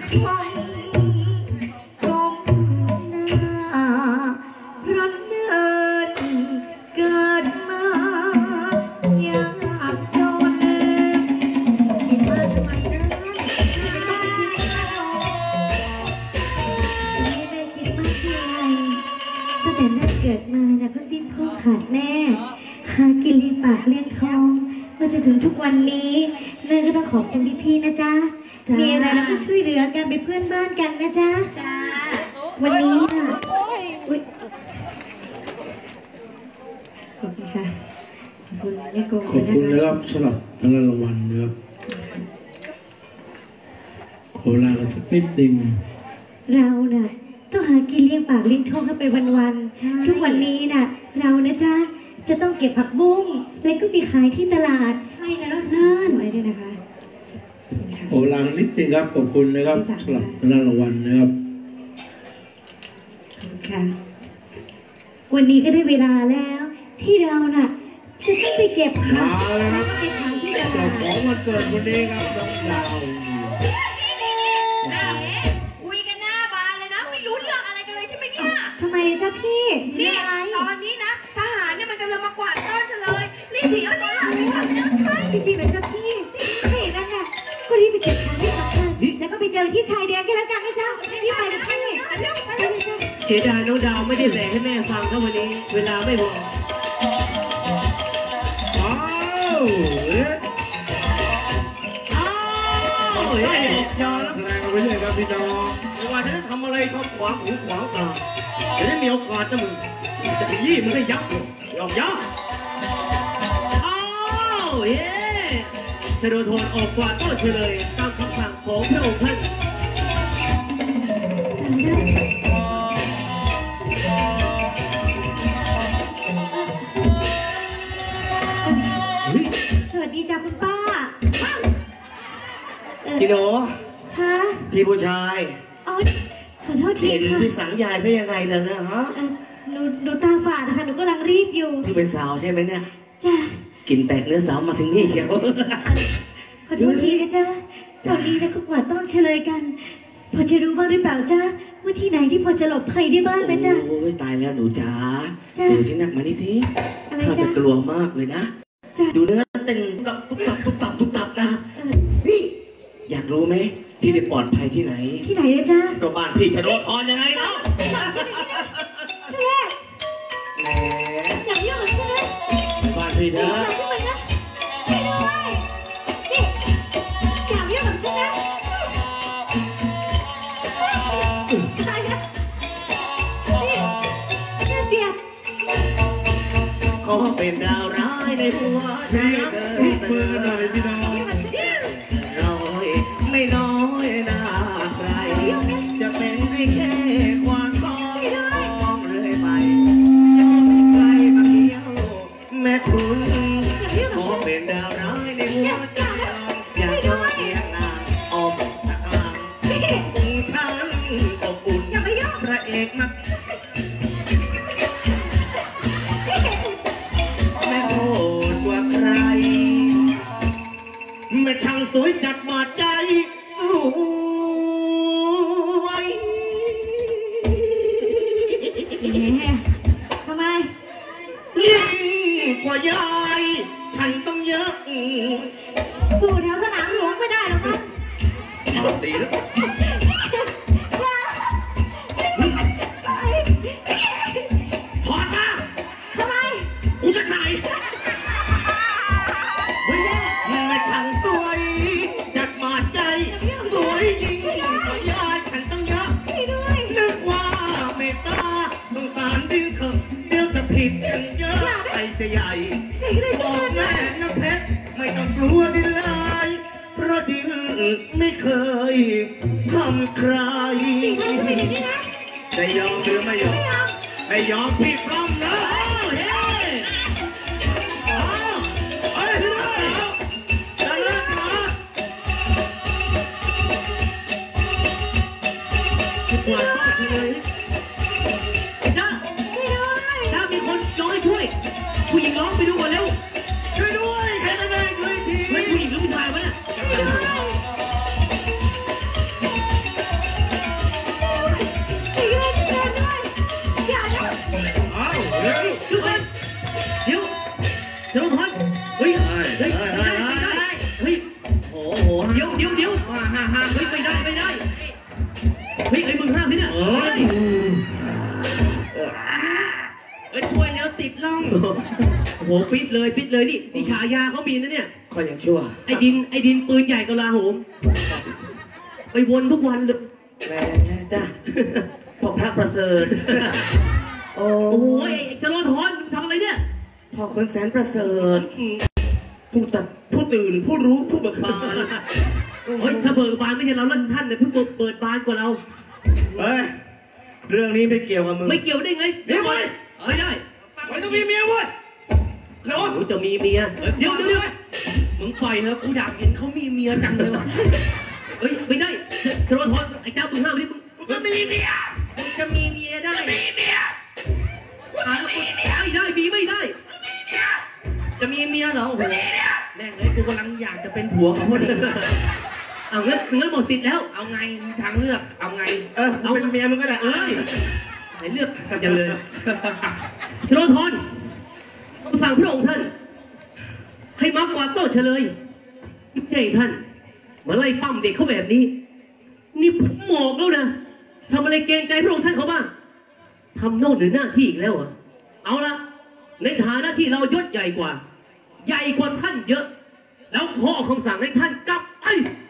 ความก้มหน้าเพราะเนินเกิดมายากจนคิดมากทำไมนะไม่ต้องไปคิดมากหรอกไม่ได้คิดมากที่ไรตั้งแต่แม่เกิดมานะก็สิ้นพ่อขาดแม่หากินเลี้ยงปากเลี้ยงท้องมาจนถึงทุกวันนี้แม่ก็ต้องขอบคุณพี่ๆนะจ๊ะมีอะไรเราก็ช่วยเหลือกันเป็นเพื่อนบ้านกันนะจ๊ะวันนี้น่ะอุ๊ยขอบคุณค่ะขอบคุณแม่โกงขอบคุณนะครับสำหรับทั้งรางวัลนะครับขอเวลาสักนิดหนึ่งเราน่ะต้องหากินเลี้ยงปากเลี้ยงท้องกันไปวันๆทุกวันนี้น่ะเรานะจ๊ะจะต้องเก็บผักบุ้งแล้วก็ไปขายที่ตลาดใช่นะลูกนั่นไว้ด้วยนะคะขอเวลานิดหนึงครับขอบคุณนะครับสำหรับทั้งรางวัลนะครับขอบคุณค่ะวันนี้ก็ได้เวลาแล้วที่เราน่ะจะต้องไปเก็บผักมาแล้วครับแล้วก็ไปขายที่ตเจ้าลาดของวันเกิดวันนี้ครับน้องดาวคุยกันหน้าบานเลยนะ ไม่รู้เรื่องอะไรกันเลยใช่ไหมเนี่ยทำไมจ๊ะพี่นี่อะไรตอนนี้นะทหารเนี่ยมันกำลังมากวาดต้อนเฉลยรีบถีเอาตัวหลังไปก่อนนะใช่จริงๆเหรอจ๊ะพี่ไม่เห็นนั่นน่ะก็รีบไปเก็บของที่สำคัญแล้วก็ไปเจอที่ชายแดนกันแล้วกันนะจ๊ะรีบไปเลยพี่ไปเลยจ้ะเสียดายน้องดาวไม่ได้แหล่ให้แม่ฟังครับวันนี้ เวลาไม่พออ้าวเอ๊ะอ้าวเฮ้ยยาแล้วแสดงกันไปเลยครับพี่น้องไม่ว่าจะได้ทำอะไรชอบขวางหูขวางตาจะได้มีโอกาสนะมึงจะขยี้มึงให้ยับเลยยอมยับอ้าวเย้ชโดโทนออกกวาดต้นเฉลยตามคำสั่งของพระองค์ท่านสวัสดีจ้ะคุณป้าเอ่อพี่หนูคะพี่ผู้ชายอ๋อขอโทษทีเห็นค่ะพี่สังยายซะยังไงเลยนะฮะเอ่อหนูหนูตาฝาดนะคะหนูกำลังรีบอยู่พี่เป็นสาวใช่ไหมเนี่ยจ้ะกินแตกเนื้อสาวมาถึงนี่เชียวขอโทษทีนะจ๊ะตอนนี้นะก็กวาดต้องเฉลยกัน พอจะรู้บ้างหรือเปล่าจ๊ะว่าที่ไหนที่พอจะหลบภัยได้บ้างนะจ๊ะโอ้ยตายแล้วหนูจ๋าจ้ะดูที่หนักมานี่ทีอะไรข้าจ๊ะจะกลัวมากเลยนะจ้ะดูเนื้อเต้นตุ๊บตับตุ๊บตับตุ๊บตับนะเอ่อนี่อยากรู้ไหมที่ได้ปลอดภัยที่ไหนที่ไหนนะจ๊ะก็บ้านพี่ชะโดทอนยังไงเล่าแรกแหมอย่ายุ่งกับฉันนะไปบ้านพี่เถอย่าอะยุ่งกับฉันนะช่วยด้วยนี่อย่ายุ่งกับฉันนะตายแล้วนี่แม่เปียกขอเป็นดาวร้ายในหัวใจเรียกเธลูอกมือหน่อยพี่น้องน้อยไม่น้อยหน้าใคร จะเป็นได้แค่ความคล้องเรื่อยไปยอมให้ใครมาเกี่ยวแม่คุณขอเป็นดาวร้ายในหัวใจอยากจะเคียงนางออกตางองค์ฉันอบอุ่นอย่ามายุ่งพระเอกมาแม่โคตรกว่าใครแม่ช่างสวยจัดบาดใจสวยแหมทำไมยิ่งกว่ายาย ฉันต้องเยอะสู่แถวสนามหลวงไม่ได้หรอกมั้งมาดีแล้ว ถอดมาทำไมกูจะใส่เฮ้ยแม่ช่างสวยจัดบาดใจ สวยยิ่งกว่ายาย ฉันต้องเยอะพี่ด้วยนึกว่าเมตตาสงสารดินเถอะเดี๋ยวจะผิดกันเยอะไปจะใหญ่พี่ด้วยบช่อวยกด้วยแม่น้ำเพชรไม่ต้องกลัวดินเลย เพราะดินไม่เคยทำใครพี่ด้วยช่วยหน่อยดินะจะยอมหรือไม่ยอมไม่ยอมไม่ยอมพี่ปล้ำนะเฮ้ยเอาเฮ้ยพี่น้องเอาจะเลิกเหรอกวาดต้นเฉลยจ้าพี่ด้วยถ้ามีคนร้องให้ช่วย ผู้หญิงร้องไปดูก่อนเร็วช่วยด้วยใครจะได้ช่วยทีเฮ้ยผู้หญิงหรือผู้ชายวะเนี่ยเห้ามเฮ้ยไม่ได้ไม่ได้เฮ้ยไอ้มึงห้ามพี่เนี่ยเฮ้ยเอ้ยช่วยแล้วติดล่องโหปิดเลยปิดเลยนี่นี่ฉายาเขามีนะเนี่ยคอยยังชั่วไอ้ดินไอ้ดินปืนใหญ่กะลาโหมไปวนทุกวันเลยแม่จ้าพ่อพระประเสริฐโอ้โอ้ยไอ้เจริญทอนทำอะไรเนี่ยพ่อคนแสนประเสริฐผู้ตัดผู้ตื่นผู้รู้ผู้เบิกบานเฮ้ยถ้าเบิกบานไม่ใช่เราลั่นท่านเนี่ยเพิ่งเปิดบานกว่าเราเฮ้ยเรื่องนี้ไม่เกี่ยวกับมึงไม่เกี่ยวได้ไงเดี๋ยวไปเฮ้ยได้มันต้องมีเมียเว้ยเหรอกูจะมีเมียเดี๋ยวเดี๋ยวเดี๋ยวมึงปล่อยเถอะกูอยากเห็นเขามีเมียจังเลยว่ะเฮ้ยไม่ได้เจริญทอนไอ้เจ้ามึงห้ามดิมึงกูจะมีเมียมึงจะมีเมียได้จะมีเมียกูจะมีเมียไม่ได้มีไม่ได้มีเมียจะมีเมียเหรอโอ้โหมีเมียแม่งเอ้ยกูกำลังอยากจะเป็นผัวของพวกนี้เอางั้นงั้นหมดสิทธิ์แล้วเอาไงมีทางเลือกเอาไงเออเอาเป็นเมียมึงก็ได้เอ้ยไหนเลือกอย่างเลยชโลธรสั่งพระองค์ท่านให้มากวาดโต้เฉลยเจ้ท่านมาไล่ปั้มเด็กเขาแบบนี้นี่ผมหมอกแล้วนะทำอะไรเกรงใจพระองค์ท่านเขาบ้างทำนอกเหนือหน้าที่อีกแล้วเหรอเอาละในฐานะที่เรายศใหญ่กว่า ใหญ่กว่าท่านเยอะ แล้วขอคำสั่งให้ท่านกลับไป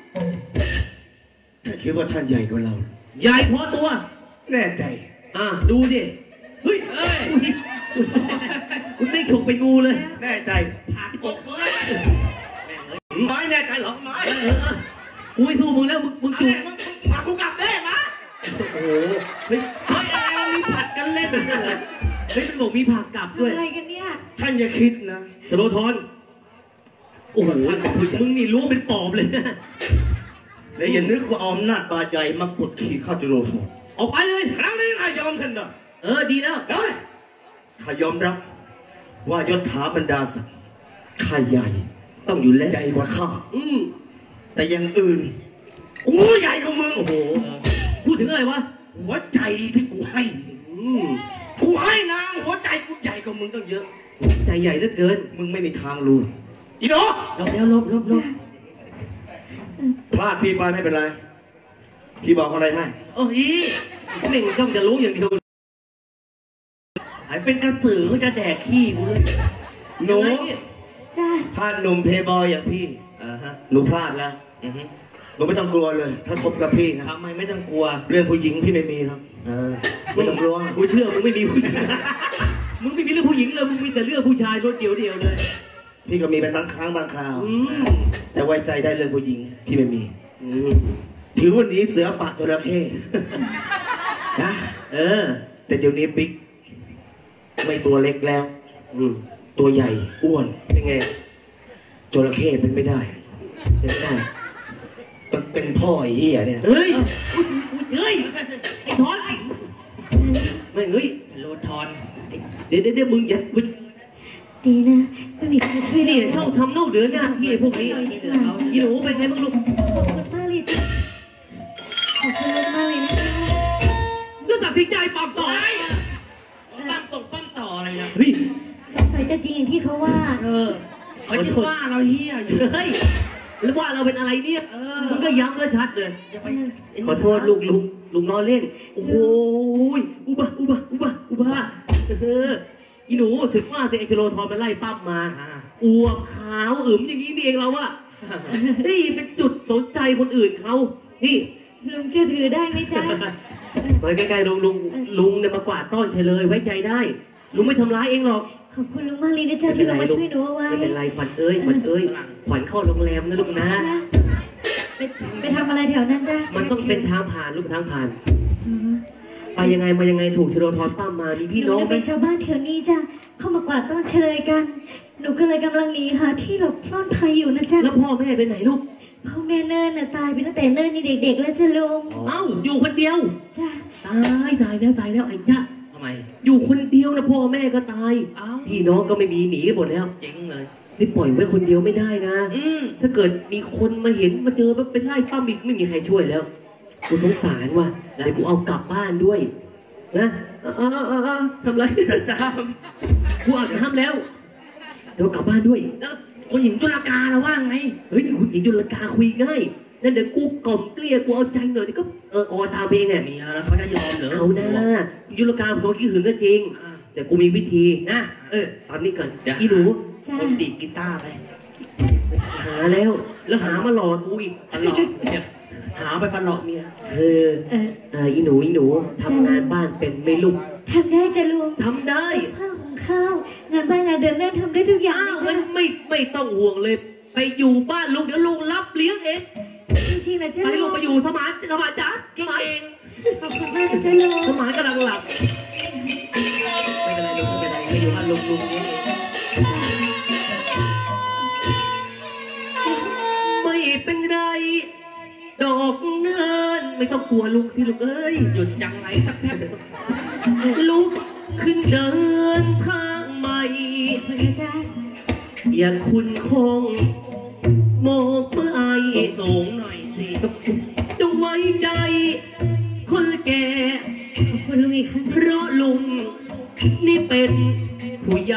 ท่านคิดว่าท่านใหญ่กว่าเราใหญ่พอตัวแน่ใจอ่ะดูดิเฮ้ยเอ้ยคุณไม่ฉกเป็นงูเลยแน่ใจผ่านปกเลยไม้แน่ใจเหรอไม้เออเออกูไม่สู้มึงแล้วมึงมึงเอาจุเนี่ยมึงมึงพากูกลับได้มาโอ้โหเฮ้ยเฮ้ยอะไรเรามีผัดกันเล่นกันเลยเฮ้ยมันบอกมีผักกลับด้วยอะไรกันเนี่ยท่านอย่าคิดนะชโลธรโอ้โหท่านเป็นผู้ใหญ่มึงนี่รู้เป็นปอบเลยนะและอย่านึกว่าเอาอำนาจบาดใหญ่มากดขี่ข้าจะโลทองออกไปเลยครั้งนี้ข้ายอมท่านนะเออดีแล้วได้ข้ายอมรับ ว่ายศถาบรรดาศักดิ์ข้าใหญ่ต้องอยู่แล้วใหญ่กว่าข้าอืมแต่อย่างอื่นกูใหญ่กว่ามึงโอ้โหพูดถึงอะไรวะหัวใจที่กูให้อืมกูให้นางหัวใจกูใหญ่กว่ามึงตั้งเยอะใจใหญ่เหลือเกินมึงไม่มีทางรู้อีโนลบแล้วลบลบลบพลาดพี่ไปไม่เป็นไร พี่บอกอะไรให้เอ้ยเม่งจ้องจะรู้อย่างเดียวหายเป็นกระสือก็จะแดกขี้กูเลยหนูยังไงเยจ้าพลาดหนุ่มเพย์บอยอย่างพี่อ่าฮะหนูพลาดแล้วอือฮึหนูไม่ต้องกลัวเลย ถ้าคบกับพี่นะทำไมไม่ต้องกลัวเรื่องผู้หญิงพี่ไม่มีครับเออไม่ต้องกลัวกูเชื่อมึงไม่มีผู้หญิง มึงไม่มีเรื่องผู้หญิงเลย มึงมีแต่เรื่องผู้ชายรถเดียวเดียวเลยพี่ก็มีเป็นบางครั้งบางคราวอืมแต่ไว้ใจได้เรื่องผู้หญิงที่ไม่มีอืมถือวันนี้เสือปะจระเข้นะเออแต่เดี๋ยวนี้บิ๊กไม่ตัวเล็กแล้วอืมตัวใหญ่อ้วนเป็นไงจระเข้เป็นไม่ได้เป็นไงต้องเป็นพ่อไอ้เหี้ยเนี่ยเฮ้ยอุ๊ยอุ๊ยเฮ้ย ไอ้ทอนไอ้ไม่เฮ้ยโลทอนไอ้เดี๋ยวเดี๋ยวเดี๋ยวมึงอย่ามึงดีนะไม่มีใครช่วยนี่เหลือชอบทำเน่าเหลือหน้าที่ไอ้พวกนี้อีหนูเป็นไงบ้างลูกขอบคุณมากเลยจ้ะขอบคุณมากเลยนะคะเรื่องตัดสินใจปรับต่อปั้มตกปั้มต่ออะไรนะเฮ้ยสงสัยจะจริงอย่างที่เขาว่าเออเขาจะว่าเราเฮี้ยอยู่เฮ้ย แล้วว่าเราเป็นอะไรเนี่ยเออมึงก็ย้ำแล้วชัดเลยอย่าไปขอโทษลูกลุงลุงล้อเล่น โอ้โหอุบะอุบะอุบะอุบะเอออีหนูถึงว่าเซไอโจโรทอนมันไล่ปั๊มมาอวบขาวอึมอย่างนี้นี่เองเราอะนี่เป็นจุดสนใจคนอื่นเขานี่ลุงเชื่อถือได้ไหมจ๊ะมาใกล้ๆลุงลุงลุงเนี่ยมากวาดต้อนเฉลยไว้ใจได้ลุงไม่ทำร้ายเองหรอกขอบคุณลุงมากเลยนะจ๊ะที่ลุงมาช่วยหนูเอาไว้ไม่เป็นไรขวัญเอ้ยขวัญเอ้ยขวัญเข้าโรงแรมนะลูกนะไปไปทำอะไรแถวนั้นจ้ะมันต้องเป็นทางผ่านลูกทางผ่านอืมไปยังไงมายังไงถูกชโลธรปั้มมามีพี่หน้นูองน่ะไหมเป็นชาวบ้านแถวนี้จ้ะเข้ามากวาดต้นเฉลยกัน หนูก็เลยกำลังหนีหาที่หลบซ่อนภัยอยู่นะจ๊ะแล้วพ่อแม่ไปไหนลูกพ่อแม่เนิ่นน่ะตายไปตั้งแต่เนิ่นนี่เด็กๆแล้วจ้ะลุงเอ้าอยู่คนเดียวจ้ะตายตายแล้วตายแล้วไอ้จ๊ะทำไมอยู่คนเดียวนะพ่อแม่ก็ตายเอ้าพี่น้องก็ไม่มีหนีกันหมดแล้วเจ๋งเลยไม่ปล่อยไว้คนเดียวไม่ได้นะอืมถ้าเกิดมีคนมาเห็นมาเจอไปไล่ปั้มอีกไม่มีใครช่วยแล้วกูสงสารว่ะเดี๋ยวกูเอากลับบ้านด้วยนะเออเออเออเออทำไรจะจามกูอาบน้ำแล้วเดี๋ยวกลับบ้านด้วยแล้วคนหญิงตุลาการเราว่าไงเฮ้ยคุณหญิงยุลกาคุยง่ายนั่นเดี๋ยวกูกล่อมเกลี้ยกูเอาใจหน่อยนี่ก็เออออตามเพลงเนี่ยมีแล้วเขาจะยอมเหรอเอานะยุรการเขาขี้หึงก็จริงแต่กูมีวิธีนะเออตอนนี้ก่อนอีหนูคนดีดกีตาร์ไปหาแล้วแล้วหามาหลอกกูอีกปลอกเนี่ยหาไปปลอกเมียเออเอออีหนูอีหนูทำงานบ้านเป็นไม่ลูกทำได้จะลุงทำได้ข้าวของข้าวงานบ้านงานเดินเล่นทำได้ทุกอย่างอ้าวเลงั้ยนไม่ไม่ต้องห่วงเลย ไปอยู่บ้านลุงเดี๋ยวลุงรับเลี้ยงเองจริงๆนะจ๊ะไปลุลุงงไปอยู่สมานสมานจ้าสมานขอบคุณมากนะจ๊ะลุงสมานกำลังหลับไม่เป็นไรลุงไม่เป็นไรไปอยู่บ้านลุงลุงเลี้ยงเองไม่เป็นไรดอกเนินไม่ต้องกลัวลุงที่ลุงเอ้ยหยุดจังไรสักแป๊บลุกขึ้นเดินทางใหม่ขอบคุณนะจ๊ะอย่าคุณคงมองเมื่อไอสูงหน่อยสิจงไว้ใจคนแก่ขอบคุณลุงอีกครั้งเพราะลุงนี่เป็นผู้ใหญ่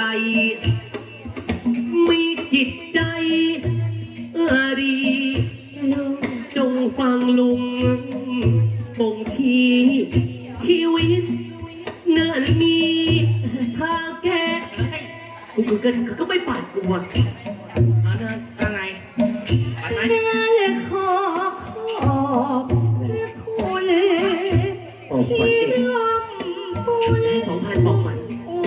มีจิตใจเอื้อรีจ้ะลุงจงฟังลุงบ่งชี้ชีวิตเนิ่นมีทางแก้กูกูก็ก็ไม่ปัดกูอ่ะอันนั้นอะไรอันไหนได้ขอขอบพระคุณที่ร่วมบุญสองพันบอกฝันโอ้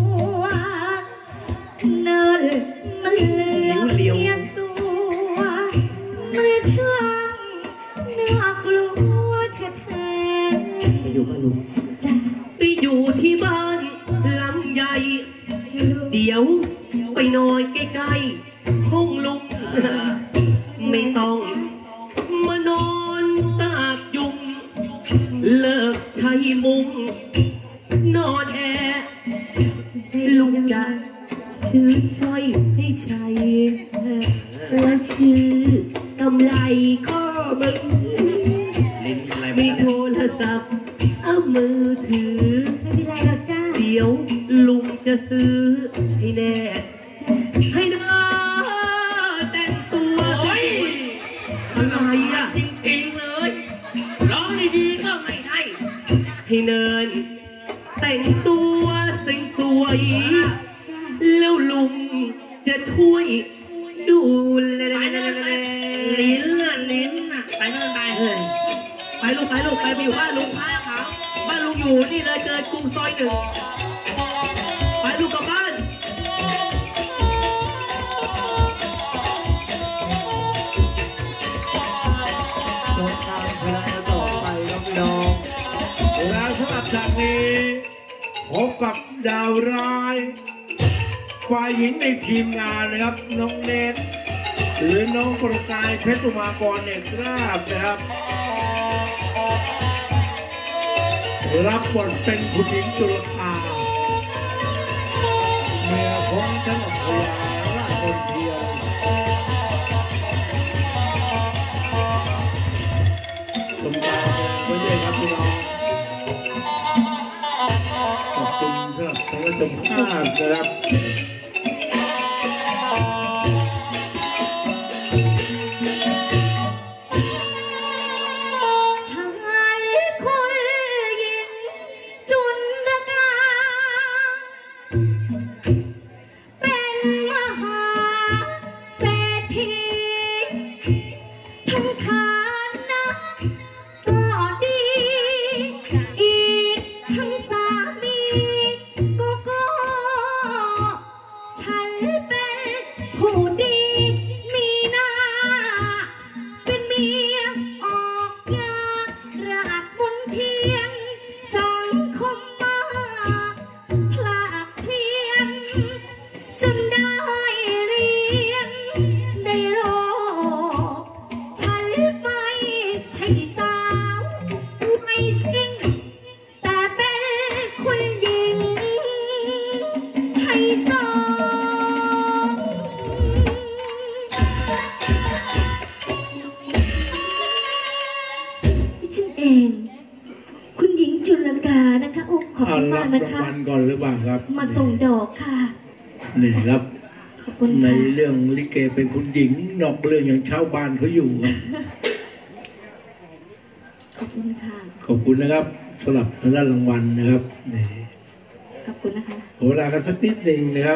เนินมันเลี้ยงเพียงตัวเมื่อช่างนักลัวแท้ไปอยู่บ้านลุงๆจ้ะไปอยู่ที่บ้านหลังใหญ่จ้ะลุงเดี๋ยวไปนอนใกล้ๆห้องลุง ไม่ต้องมานอนตากยุง เลิกใช้มุงนอนแอร์ลุงจะชื่อช่อยให้ใช้และชื่อกำไรข้อมือลิ้นอะไรมีโทรศัพท์เอามือถือไม่เป็นไรหรอกจ้าเดี๋ยวลุงจะซื้อให้แน่ ให้หน้าแต่งตัวโอ้ยอะไรอ่ะจริงๆเลยร้องดีๆก็ไม่ได้ให้เนิน แต่งตัวสวยๆแล้วลุงจะช่วยดูแลไปเนินไปลิ้นน่ะลิ้นน่ะไปเนินไปเฮ้ยไปลูกไปลูกไปไปอยู่บ้านลุงพายเขาบ้านลุงอยู่นี่เลยเจอกรุงซอยหนึ่งไปลูกกลับบ้านชมตามคณะต่อไปครับพี่น้องแล้วสำหรับฉากนี้พบกับดาวร้ายฝ่ายหญิงในทีมงานนะครับน้องเนทหรือน้องประกายเพชรอุมากรเนี่ยกราบนะครับรับบทเป็นคุณหญิงจุลภาเมียของท่านอัคยาราชคนเทียนชมการแสดงไปด้วยครับพี่น้องขอบคุณสำหรับท่านผู้ชมทุกท่านนะครับชายคนหญิงจุลกาเป็นมหาเศรษฐีทั้งฐานะก็ดี อีกทั้งสามีก็ก็ฉันเป็นผู้ดีมีหน้าเป็นเมียออกยาราดบนเทียนสังคมมาพลากเพลียนจนได้เรียนได้โลกฉันไม่ใช่สาวไม่ซิ่งแต่เป็นคุณหญิงให้สองฉันเอง คุณหญิงจุลกานะคะโอ้ขอบอ่าคุณรัมาบกนะรางคะวัลก่อนหรือเปล่าครับมาส่งดอกค่ะนี่ครับขอบคุณในค่ะเรื่องลิเกเป็นคุณหญิงนอกเรื่องอย่างชาวบ้านเขาอยู่ครับคุณค่ะขอบคุณนะครับสำหรับทางด้านรางวัลนะครับนี่ขอบคุณนะคะขอเวลากันสักนิดหนึ่งนะครับ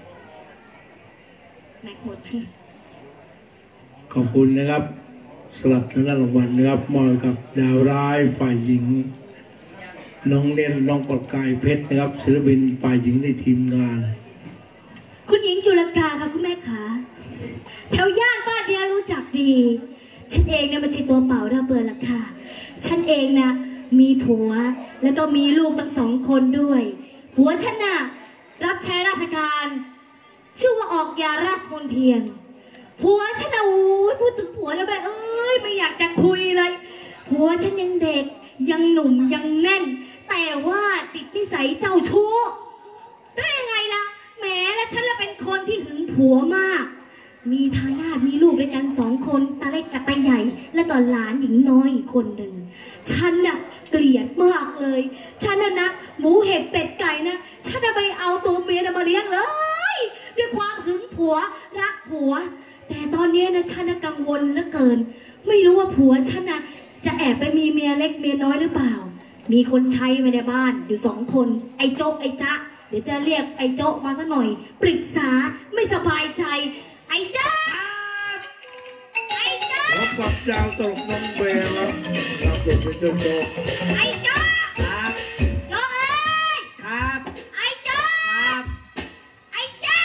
แม็กหมดขอบคุณนะครับสำหรับทางด้านรางวัลนะครับมอบกับดาวร้ายฝ่ายหญิงน้องเนนน้องประกายเพชรนะครับศิลปินฝ่ายหญิงในทีมงานคุณหญิงจุลกาค่ะคุณแม่ขาแถวย่านบ้านเดียรู้จักดีฉันเองเนี่ยไม่ใช่ตัวเปล่าระเบิดหรอกค่ะฉันเองนะมีผัวแล้วก็มีลูกตั้งสองคนด้วยผัวฉันน่ะรับใช้ราชการชื่อว่าออกยาราชมนเทียนผัวฉันนะโอ้ยพูดถึงผัวแล้วแบบเอ้ยไม่อยากจะคุยเลยผัวฉันยังเด็กยังหนุ่มยังแน่นแต่ว่าติดนิสัยเจ้าชู้ได้ยังไงล่ะแหมแล้วฉันละเป็นคนที่หึงผัวมากมีทายาทมีลูกด้วยกันสองคนตาเล็กกับตาใหญ่และก็หลานหญิงน้อยอีกคนหนึ่งฉันน่ะเกลียดมากเลยฉันน่ะนะหมูเห็ดเป็ดไก่นะฉันน่ะไปเอาตัวเมียมาเลี้ยงเลยด้วยความหึงผัวรักผัวแต่ตอนนี้นะฉันน่ะกังวลเหลือเกินไม่รู้ว่าผัวฉันน่ะจะแอบไปมีเมียเล็กเมียน้อยหรือเปล่ามีคนใช้มาในบ้านอยู่สองคนไอ้โจ๊กไอ้จ๊ะเดี๋ยวจะเรียกไอ้โจ๊กมาสักหน่อยปรึกษาไม่สบายใจไอ้จ๊ะไอ้จ๊ะพบกับดาวตลกน้องเบลครับรับบทเป็นเจ้าโจ๊กไอ้จ๊ะครับโจ๊กเอ้ยครับไอ้จ๊ะครับไอ้จ๊ะ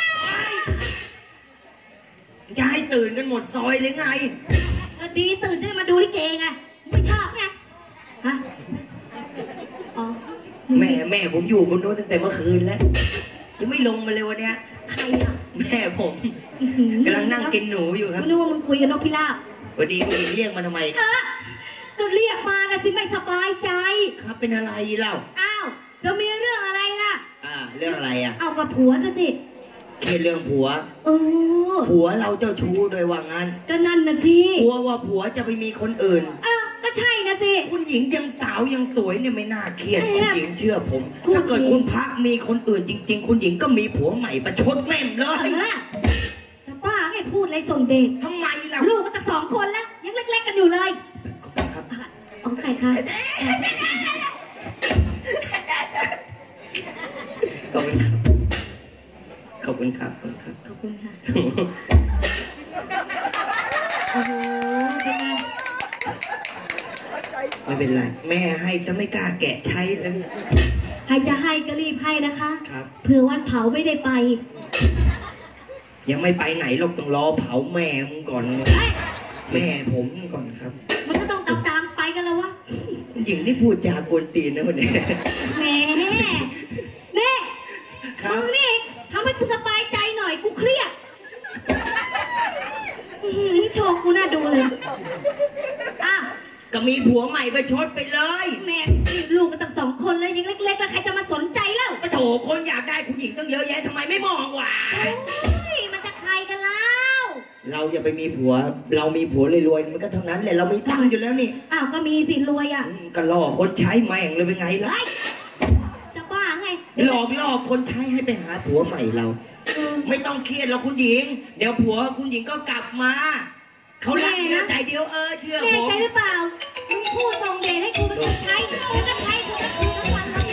จะให้ตื่นกันหมดซอยเลยไงก็ดีตื่นได้มาดูลิเกไงไม่ชอบไงฮะอ๋อแม่แม่ผมอยู่บนโน้นตั้งแต่เมื่อคืนแล้วยังไม่ลงมาเลยวันเนี้ยใครอ่ะแม่ผมอื้อหือกำลังนั่งกินหนูอยู่ครับกูนึกว่ามึงคุยกับนกพิราบพอดีผู้หญิงเรียกมาทำไมเออก็เรียกมานะสิไม่สบายใจครับเป็นอะไรเล่าอ้าวจะมีเรื่องอะไรล่ะอ่าเรื่องอะไรอ่ะเอากับผัวนะสิเครียดเรื่องผัวเออผัวเราเจ้าชู้โดยว่างั้นก็นั่นนะสิกลัวว่าผัวจะไปมีคนอื่นอ้าวก็ใช่นะสิคุณหญิงยังสาวยังสวยเนี่ยไม่น่าเครียดเอ๊ะคุณหญิงเชื่อผมพูดถ้าเกิดจริงคุณพระมีคนอื่นจริง ๆ คุณหญิงก็มีผัวใหม่ประชดแม่มเลเอย อแต่ป้าไงพูดอะไรส่งเดชทำไมล่ะลูกก็ตั้งสองคนแล้ว ยังเล็กๆกันอยู่เลยครับอ่ะอ๋อใครคะขอบคุณครับขอบคุณครับขอบคุณครับขอบคุณค่ะโอ้โหเป็นไงไม่เป็นไรแม่ให้ฉันไม่กล้าแกะใช้เลยใครจะให้ก็รีบให้นะคะครับเผื่อวันเผาไม่ได้ไปยังไม่ไปไหนหรอกต้องรอเผาแม่มึงก่อนเฮ้ยแม่ผมก่อนครับมันก็ต้องตามตามๆไปกันแล้ววะคุณหญิงนี่พูดจากวนตีนนะวันนี้แหมเน่ครับมึงนี่ทำให้กูสบายใจหน่อยกูเครียดอื้อหือโชว์กูน่าดูเลยอ่ะก็มีผัวใหม่ประชดไปเลยแม่นี่ลูกก็ตั้งสองคนเลยยังเล็กๆแล้วใครจะมาสนใจเล่าก็โถคนอยากได้คุณหญิงตั้งเยอะแยะทำไมไม่มองวะโอ้ยมันจะใครกันแล้วเราอย่าไปมีผัว เรามีผัวรวยๆมันก็เท่านั้นแหละเรามีตังค์อยู่แล้วนี่อ้าวก็มีสิรวยอ่ะอืมก็ล่อคนใช้แม่งเลยเป็นไงล่ะเฮ้ยจะบ้าไงหลอกล่อคนใช้ให้ไปหาผัวใหม่เราเออไม่ต้องเครียดหรอกคุณหญิง เดี๋ยวผัวคุณหญิงก็กลับมาเขารักเดียวใจเดียวเออเชื่อผแน่มใจหรือเปล่ามึงพูดส่งเดชให้กูเป็นคนใช้กูก็ใช้กูก็คืนทั้งวันทั้ง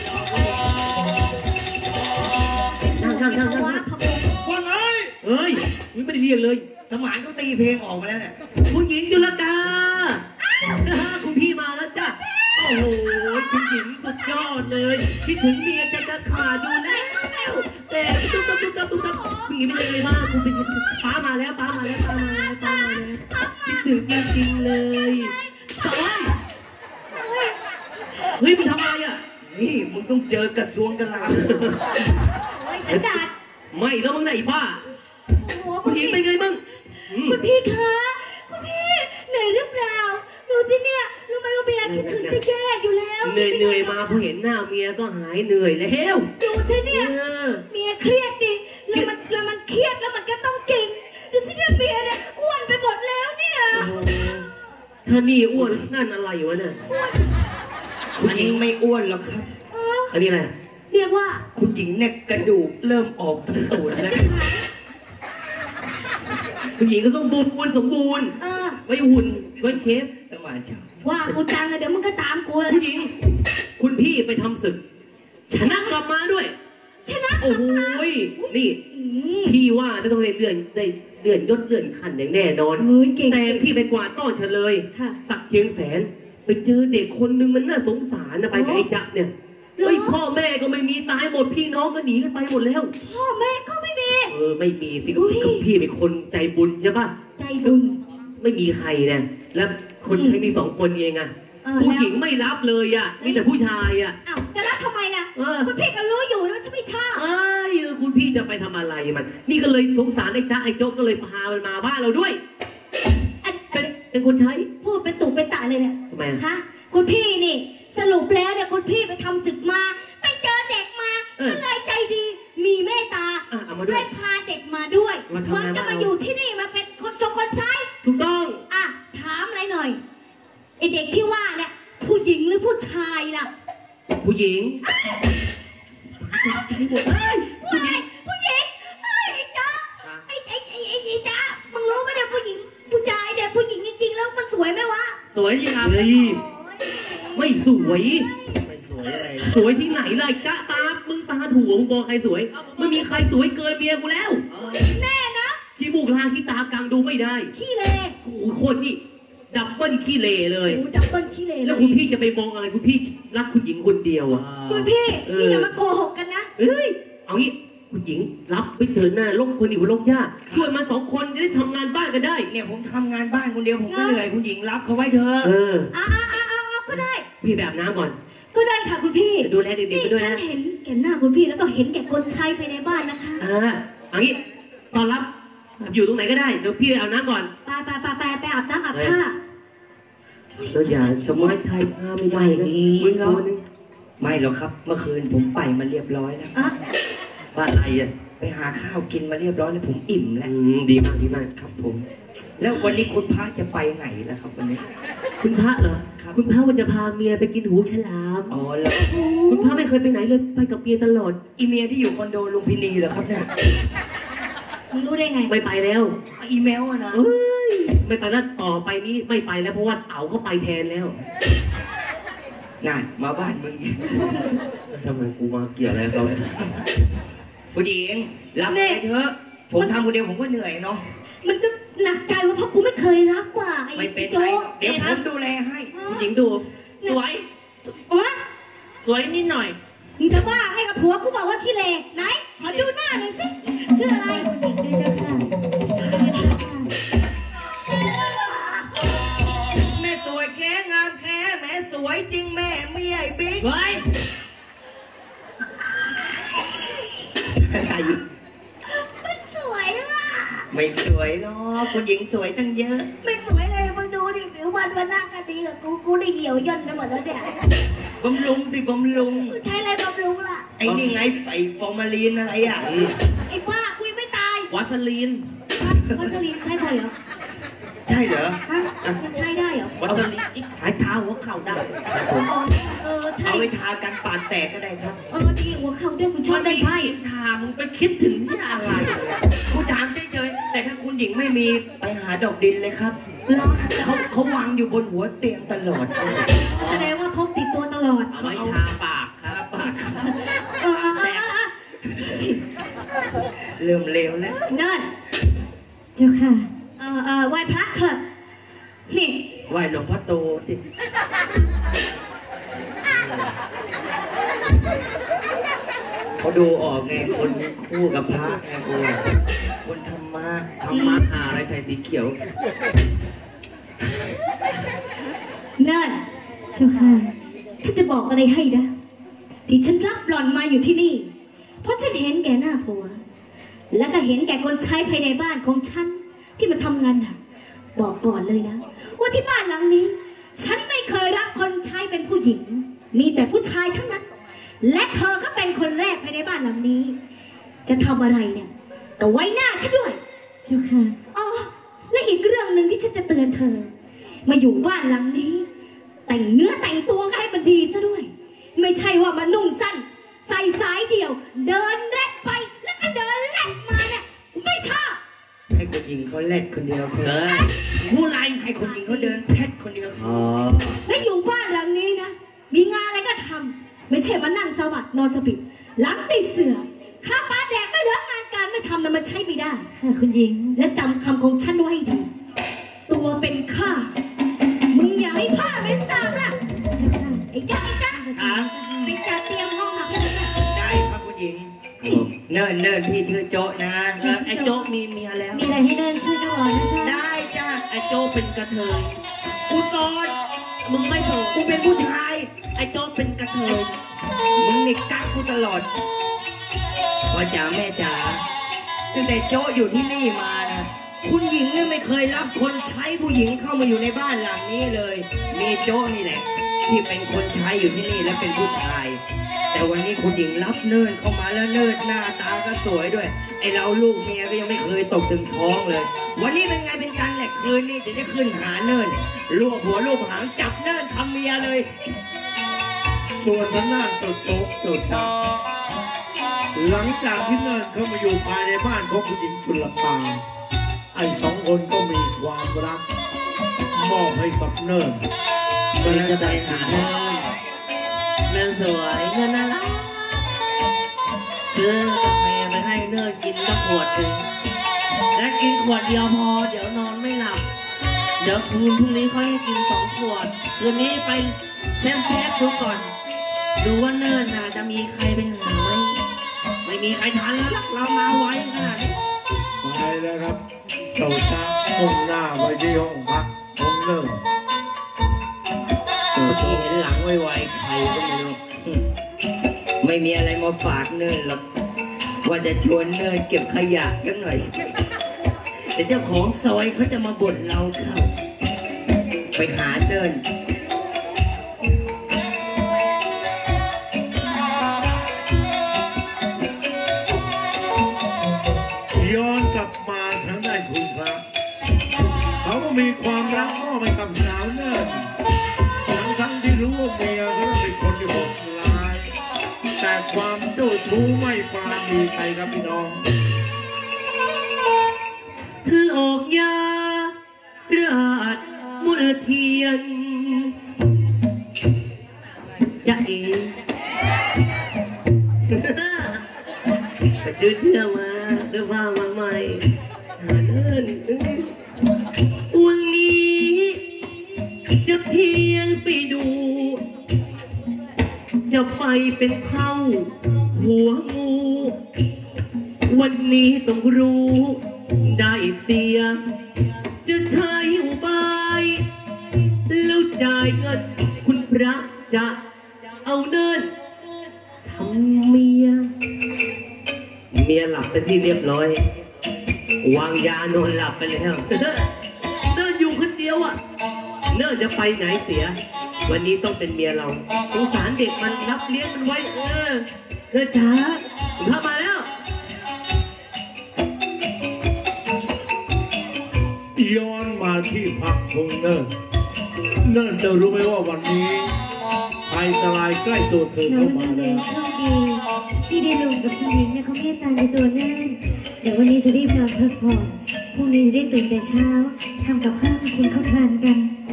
คืนนั่งนั่งนั่งนั่งว่าพะโบว่าไงเอ้ยมึงไม่ได้เรียกเลยสมานเขาตีเพลงออกมาแล้วเนี่ยคุณหญิงจุลกาคุณพี่มาแล้วจ้ะ โอ้โห คุณหญิงสุดยอดเลย คิดถึงเมียจะจะขาดอยู่แล้ว แต่ตุ๊บตุ๊บตุ๊บตุ๊บตุ๊บตุ๊บคุณหญิงไม่ได้เลยมากคุณเป็นป้ามาแล้วป้ามาแล้วป้ามาแล้วป้ามาแล้วคิดถึงจริงๆเลยสอยเฮ้ยมึงทำอะไรอ่ะนี่มึงต้องเจอกระทรวงกลาโหมโอ้ยสันดานไม่แล้วมึงไหนบ้าโอ้โหคุณหญิงเป็นไงบ้างอืมคุณพี่คะคุณพี่เหนื่อยหรือเปล่าดูที่เนี่ยรู้ไหมว่าเบียร์คิดถึงจะแย่อยู่แล้วเหนื่อยเหนื่อยมาพอเห็นหน้าเมียก็หายเหนื่อยแล้วดูที่เนี่ยเออเมียเครียดดิแล้วมันแล้วมันเครียดแล้วมันก็ต้องกินดูที่เนี่ยเบียร์เนี่ยอ้วนไปหมดแล้วเนี่ยโอ้โหถ้านี่อ้วนนั่นอะไรวะเนี่ยคุณหญิงไม่อ้วนหรอกครับเอออันนี้อะไรเรียกว่าคุณหญิงเนี่ยกระดูกเริ่มออกทั้งตูดแล้วจะหายคุณหญิงก็สมบูรณ์สมบูรณ์เออไว้หุ่นไว้เชฟสมานชอบโหว่ากูจังเลยเดี๋ยวมึงก็ตามกูเลยผู้หญิงคุณพี่ไปทำศึกชนะกลับมาด้วยชนะโอ้ยนี่อืมพี่ว่าจะต้องได้เลื่อนได้เลื่อนยศเลื่อนขั้นอย่างแน่นอนเฮ้ยเก่งแต่พี่ไปกวาดต้อนเฉลยค่ะสักเชียงแสนไปเจอเด็กคนนึงมันน่าสงสารนะไปกับไอ้จักรเนี่ยเฮ้ยพ่อแม่ก็ไม่มีตายหมดพี่น้องก็หนีกันไปหมดแล้วพ่อแม่ก็ไม่มีเออไม่มีสิอุ๊ยก็พี่เป็นคนใจบุญใช่ป่ะใจบุญไม่มีใครเนี่ยแล้วคนใช้มีสองคนเองอะเออผู้หญิงไม่รับเลยอะมีแต่ผู้ชายอะอ้าวจะรับทำไมล่ะเออคุณพี่ก็รู้อยู่ว่าฉันไม่ชอบเอ้ยเออคุณพี่จะไปทำอะไรมัน นี่ก็เลยสงสารไอ้จ๊ะไอ้โจ๊กก็เลยพามันมาบ้านเราด้วยอันอัเป็นนเป็นคนใช้พูดเป็นตุเป็นตะเลยเนี่ยทำไมอะฮะคุณพี่นี่ สรุปแล้วเนี่ยคุณพี่ไปทำศึกมาไปเจอเด็กมาก็เลยใจดีมีเมตตาอ่ะเอามาด้เลวยยพาเด็กมาด้วยมาทำงานจะบ้านมาเราอยู่ที่นี่มาเป็นคนชงคนใช้ถูกต้องอ่ะถามอะไรหน่อยไอเด็กที่ว่าเนี่ยผู้หญิงหรือผู้ชายล่ะผู้หญิงเฮ้ยผู้หญิงผู้หญิงเฮ้ยไอ้จ๊ะไอ้ไอ้ไอ้ไอ้ไอ้จ๊ะมึงรู้ไหมเนี่ยผู้หญิงผู้ชายเนี่ยผู้หญิงจริงๆแล้วมันสวยไหมวะสวยจริงครับเฮ้ยไม่สวย ไม่สวยอะไร สวยที่ไหนล่ะไอ้จ๊ะตา มึงตาถั่วมึงบอกใครสวยไม่มีใครสวยเกินเมียกูแล้วแน่นะขี้มูกลางขี้ตากลางดูไม่ได้ขี้เลโอ้โหคนนี่ดับเบิลขี้เลเลยโอ้ดับเบิลขี้เลแล้วคุณพี่จะไปมองอะไรคุณพี่รักคุณหญิงคนเดียวอ่ะคุณพี่เออนี่อย่ามาโกหกกันนะเอ้ย เอางี้คุณหญิงรับไปเถิดหน้าลกคนอีกว่าลกยากช่วยมาสองคนจะได้ทำงานบ้านกันได้เนี่ยผมทำงานบ้านคนเดียวผมก็เหนื่อยคุณหญิงรับเขาไว้เถอะเอออ่าอ่าอ่าอ่าก็ได้พี่แบบน้ำก่อนก็ได้ค่ะคุณพี่ดูแลเด็กๆไปด้วยนะฉันเห็นแก่หน้าคุณพี่แล้วก็เห็นแก่คนใช้ภายในบ้านนะคะอ่าเอางี้ตอนรับอยู่ตรงไหนก็ได้เดี๋ยวพี่ไปเอาน้ำก่อนไปไปไปไปไปอาบน้ำอาบท่าแล้วอย่าชะม้อยไทยผ้าไม่ไหวนะมึงตัวนึงไม่หรอกครับ เมื่อคืนผมไปมาเรียบร้อยแล้วอ่ะบ้านอะไรอ่ะไปหาข้าวกินมาเรียบร้อยแล้วผมอิ่มแล้วอืมดีมากดีมากครับผม แล้ววันนี้คุณพระจะไปไหนล่ะครับวันนี้คุณพระเหรอครับคุณพระว่าจะพาเมียไปกินหูฉลามอ๋อแล้วคุณพระไม่เคยไปไหนเลยไปกับเมียตลอดอีเมียที่อยู่คอนโดลุงพินีเหรอครับเนี่ยมึงรู้ได้ไงไม่ไปแล้วอีเมลอะนะเอ้ยไม่ไปแล้วต่อไปนี้ไม่ไปแล้วเพราะว่าเต๋าเขาไปแทนแล้วนั่นมาบ้านมึงทำไมกูมาเกี่ยวอะไรเขาคุณหญิงรับไปเถอะ ผมทำคนเดียวผมก็เหนื่อยเนาะมันก็หนักใจว่าเพราะกูไม่เคยรับว่ะไอ้ไม่เป็นไรโจ๊กเดี๋ยวผมดูแลให้คุณหญิงดูสวยอ๋อสวยนิดหน่อยมึงจะว่าให้กับผัวกูบอกว่าขี้เลไหน ขอดูหน้าหน่อยสิ ชื่ออะไรเจ้าค่ะแม่สวยแค่งามแค่แม่สวยจริงแม่ไม่ใหญ่บิ๊กเฮ้ยสวยว่ะไม่สวยเนาะคุณหญิงสวยตั้งเยอะไม่สวยเลยมึงดูดิผิววันวันหน้าก็ดีกับกูกูได้เหี่ยวย่นไปหมดแล้วเนี่ยบำรุงสิบำรุงมึงใช้อะไรบำรุงล่ะไอ้นี่ไงไอ้ฟอร์มาลีนอะไรอ่ะไอ้บ้ากูยังไม่ตายวัสลีนวัสลีนใช้บ่อยเหรอใช่เหรอฮะมันใช้ได้เหรอวัสลีนจิ๊บหายเท้าหัวเข่าได้ครับผมเออใช่เอาไปทากันปาดแตกก็ได้ครับเออดีหัวเข่าด้วยกูชอบได้ไพ่ทามึงไปคิดถึงนี่อะไรกูถามเฉยๆแต่ถ้าคุณหญิงไม่มีไปหาดอกดินเลยครับเหรอเขาเขาวางอยู่บนหัวเตียงตลอดแสดงว่าพกติดตัวตลอดเอาไว้ทาปากครับปากครับเออเออเออเออเริ่มเร็วแล้วเนินเจ้าค่ะเออเออไหว้พระเถอะนี่ไหวหลวงพ่อโตดิเขาดูออกไงคนคู่กับพระไงกูอะคนธรรมะทำมาหาอะไรใส่สีเขียวเนินเจ้าค่ะฉันจะบอกอะไรให้นะที่ฉันรับหล่อนมาอยู่ที่นี่ เพราะฉันเห็นแก่หน้าผัว แล้วก็เห็นแก่คนใช้ภายในบ้านของฉันที่มาทำงานหนักบอกก่อนเลยนะ ว่าที่บ้านหลังนี้ ฉันไม่เคยรับคนใช้เป็นผู้หญิง มีแต่ผู้ชายทั้งนั้น และเธอก็เป็นคนแรกภายในบ้านหลังนี้ จะทำอะไรเนี่ยก็ไว้หน้าฉันด้วยเจ้าค่ะอ๋อและอีกเรื่องหนึ่งที่ฉันจะเตือนเธอ มาอยู่บ้านหลังนี้ แต่งเนื้อแต่งตัวก็ให้มันดีซะด้วย ไม่ใช่ว่ามานุ่งสั้น ใส่สายเดี่ยว เดินแรกไปแล้วก็เดินแรกมาเนี่ยไม่ชอบให้กูคนหญิงเขาแลดคนเดียวเกิเอน อผู้ไรให้คนหญิงเขาเดินแพทคนเดียวอ๋อแล้วอยู่บ้านหลังนี้นะ มีงานอะไรก็ทำไม่ใช่มานั่งสวัสดนอนสปิดหลังติดเสือข้าปลาแดกไม่เหลืองานการไม่ทำนะมันใช้ไม่ได้ค่ะคุณหญิงและจำคำของฉันไว้ให้ดี ตัวเป็นข้า มึงอย่าให้ผ้าเป็นสามล่ะ ไอ้จ้าไอ้จ้าครับไปจัดเตรียมห้องหับให้ด้วยได้ครับคุณหญิงเนิ่นเนิ่นพี่ชื่อโจ๊ะนะเออไอ้โจ๊กมีเมียแล้วมีอะไรให้เดินช่วยดูหรอนะจ๊ะได้จ้าไอ้โจ๊กเป็นกระเทยกูโสดมึงไม่โสดกูเป็นผู้ชายไอ้โจ๊กเป็นกระเทยมึงนี่กักกูตลอดพ่อจ๋าแม่จ๋าตั้งแต่โจ๊ะอยู่ที่นี่มานะคุณหญิงเนี่ยไม่เคยรับคนใช้ผู้หญิงเข้ามาอยู่ในบ้านหลังนี้เลย มีโจ๊ะนี่แหละ ที่เป็นคนใช้อยู่ที่นี่และเป็นผู้ชาย แต่วันนี้คุณหญิงรับเนินเข้ามาแล้วเนินหน้าตาก็สวยด้วยไอเราลูกเมียก็ยังไม่เคยตกถึงท้องเลย วันนี้เป็นไงเป็นกันแหละคืนนี้เดี๋ยวจะขึ้นหาเนินรวบหัวรวบหางจับเนินทำเมียเลยส่วนทางด้านเจ้าโจ๊กเจ้าจ้าหลังจากที่เนินเข้ามาอยู่ภายในบ้านของคุณหญิงจุลภาไอ้สองคนก็มีความรักมอบให้กับเนินวันนี้จะไปหาเนินเนินสวยเนินน่ารักซื้อกาแฟไปให้เนินกินสักขวดหนึ่งและกินขวดเดียวพอเดี๋ยวนอนไม่หลับ เดี๋ยวคืนพรุ่งนี้ค่อยให้กินสองขวด คืนนี้ไปเซฟเซฟดูก่อน ดูว่าเนินน่ะจะมีใครไปหาไหมไม่มีใครทันแล้วล่ะเรามาไวขนาดนี้ไปแล้วครับเจ้าจ้ามุ่งหน้าไปที่ห้องพักของเนินเมื่อกี้เห็นหลังไวๆใครก็ไม่รู้ไม่มีอะไรมาฝากเนินหรอกว่าจะชวนเนินเก็บขยะกันหน่อยแต่เจ้าของซอยเขาจะมาบ่นเราเข้าไปหาเนินย้อนกลับมาทางด้านคุณพระเขาก็มีความรักมอบให้กับสาวเนินทั้งทั้งที่รู้ว่าเมียเขาเป็นคนที่โหดร้าย แต่ความเจ้าชู้ไม่ปราณีใครครับพี่น้องถือออกยาราดมุลเทียนจะเอ๋ไปซื้อเสื้อมาเสื้อผ้ามาใหม่หาเดินวันนี้จะเพียงไปดู จะไปเป็นเท่าหัวงู วันนี้ต้องรู้ได้เสีย จะใช้อุบายแล้วจ่ายเงินคุณพระจะเอาเดินทำเมีย เมียหลับเป็นที่เรียบร้อย วางยานอนหลับไปแล้วเดินอยู่คนเดียวอ่ะเนิ่นจะไปไหนเสีย วันนี้ต้องเป็นเมียเราสงสารเด็กมันรับเลี้ยงมันไว้เออเดินช้าคุณพระมาแล้วย้อนมาที่พักของเนินเนินจะรู้ไหมว่าวันนี้ภัยอันตรายใกล้ตัวเธอน้อเข้าง มาเป็นเรีแล้ยนวโชคดีที่ได้ลงกับคุณหญิงเนี่ยเขาเมตตาในตัวแน่นเดี๋ยววันนี้จะรีบนอนพักผ่อนพรุ่งนี้ได้ตื่นแต่เช้าทำกับข้าวให้คุณเขาทานกัน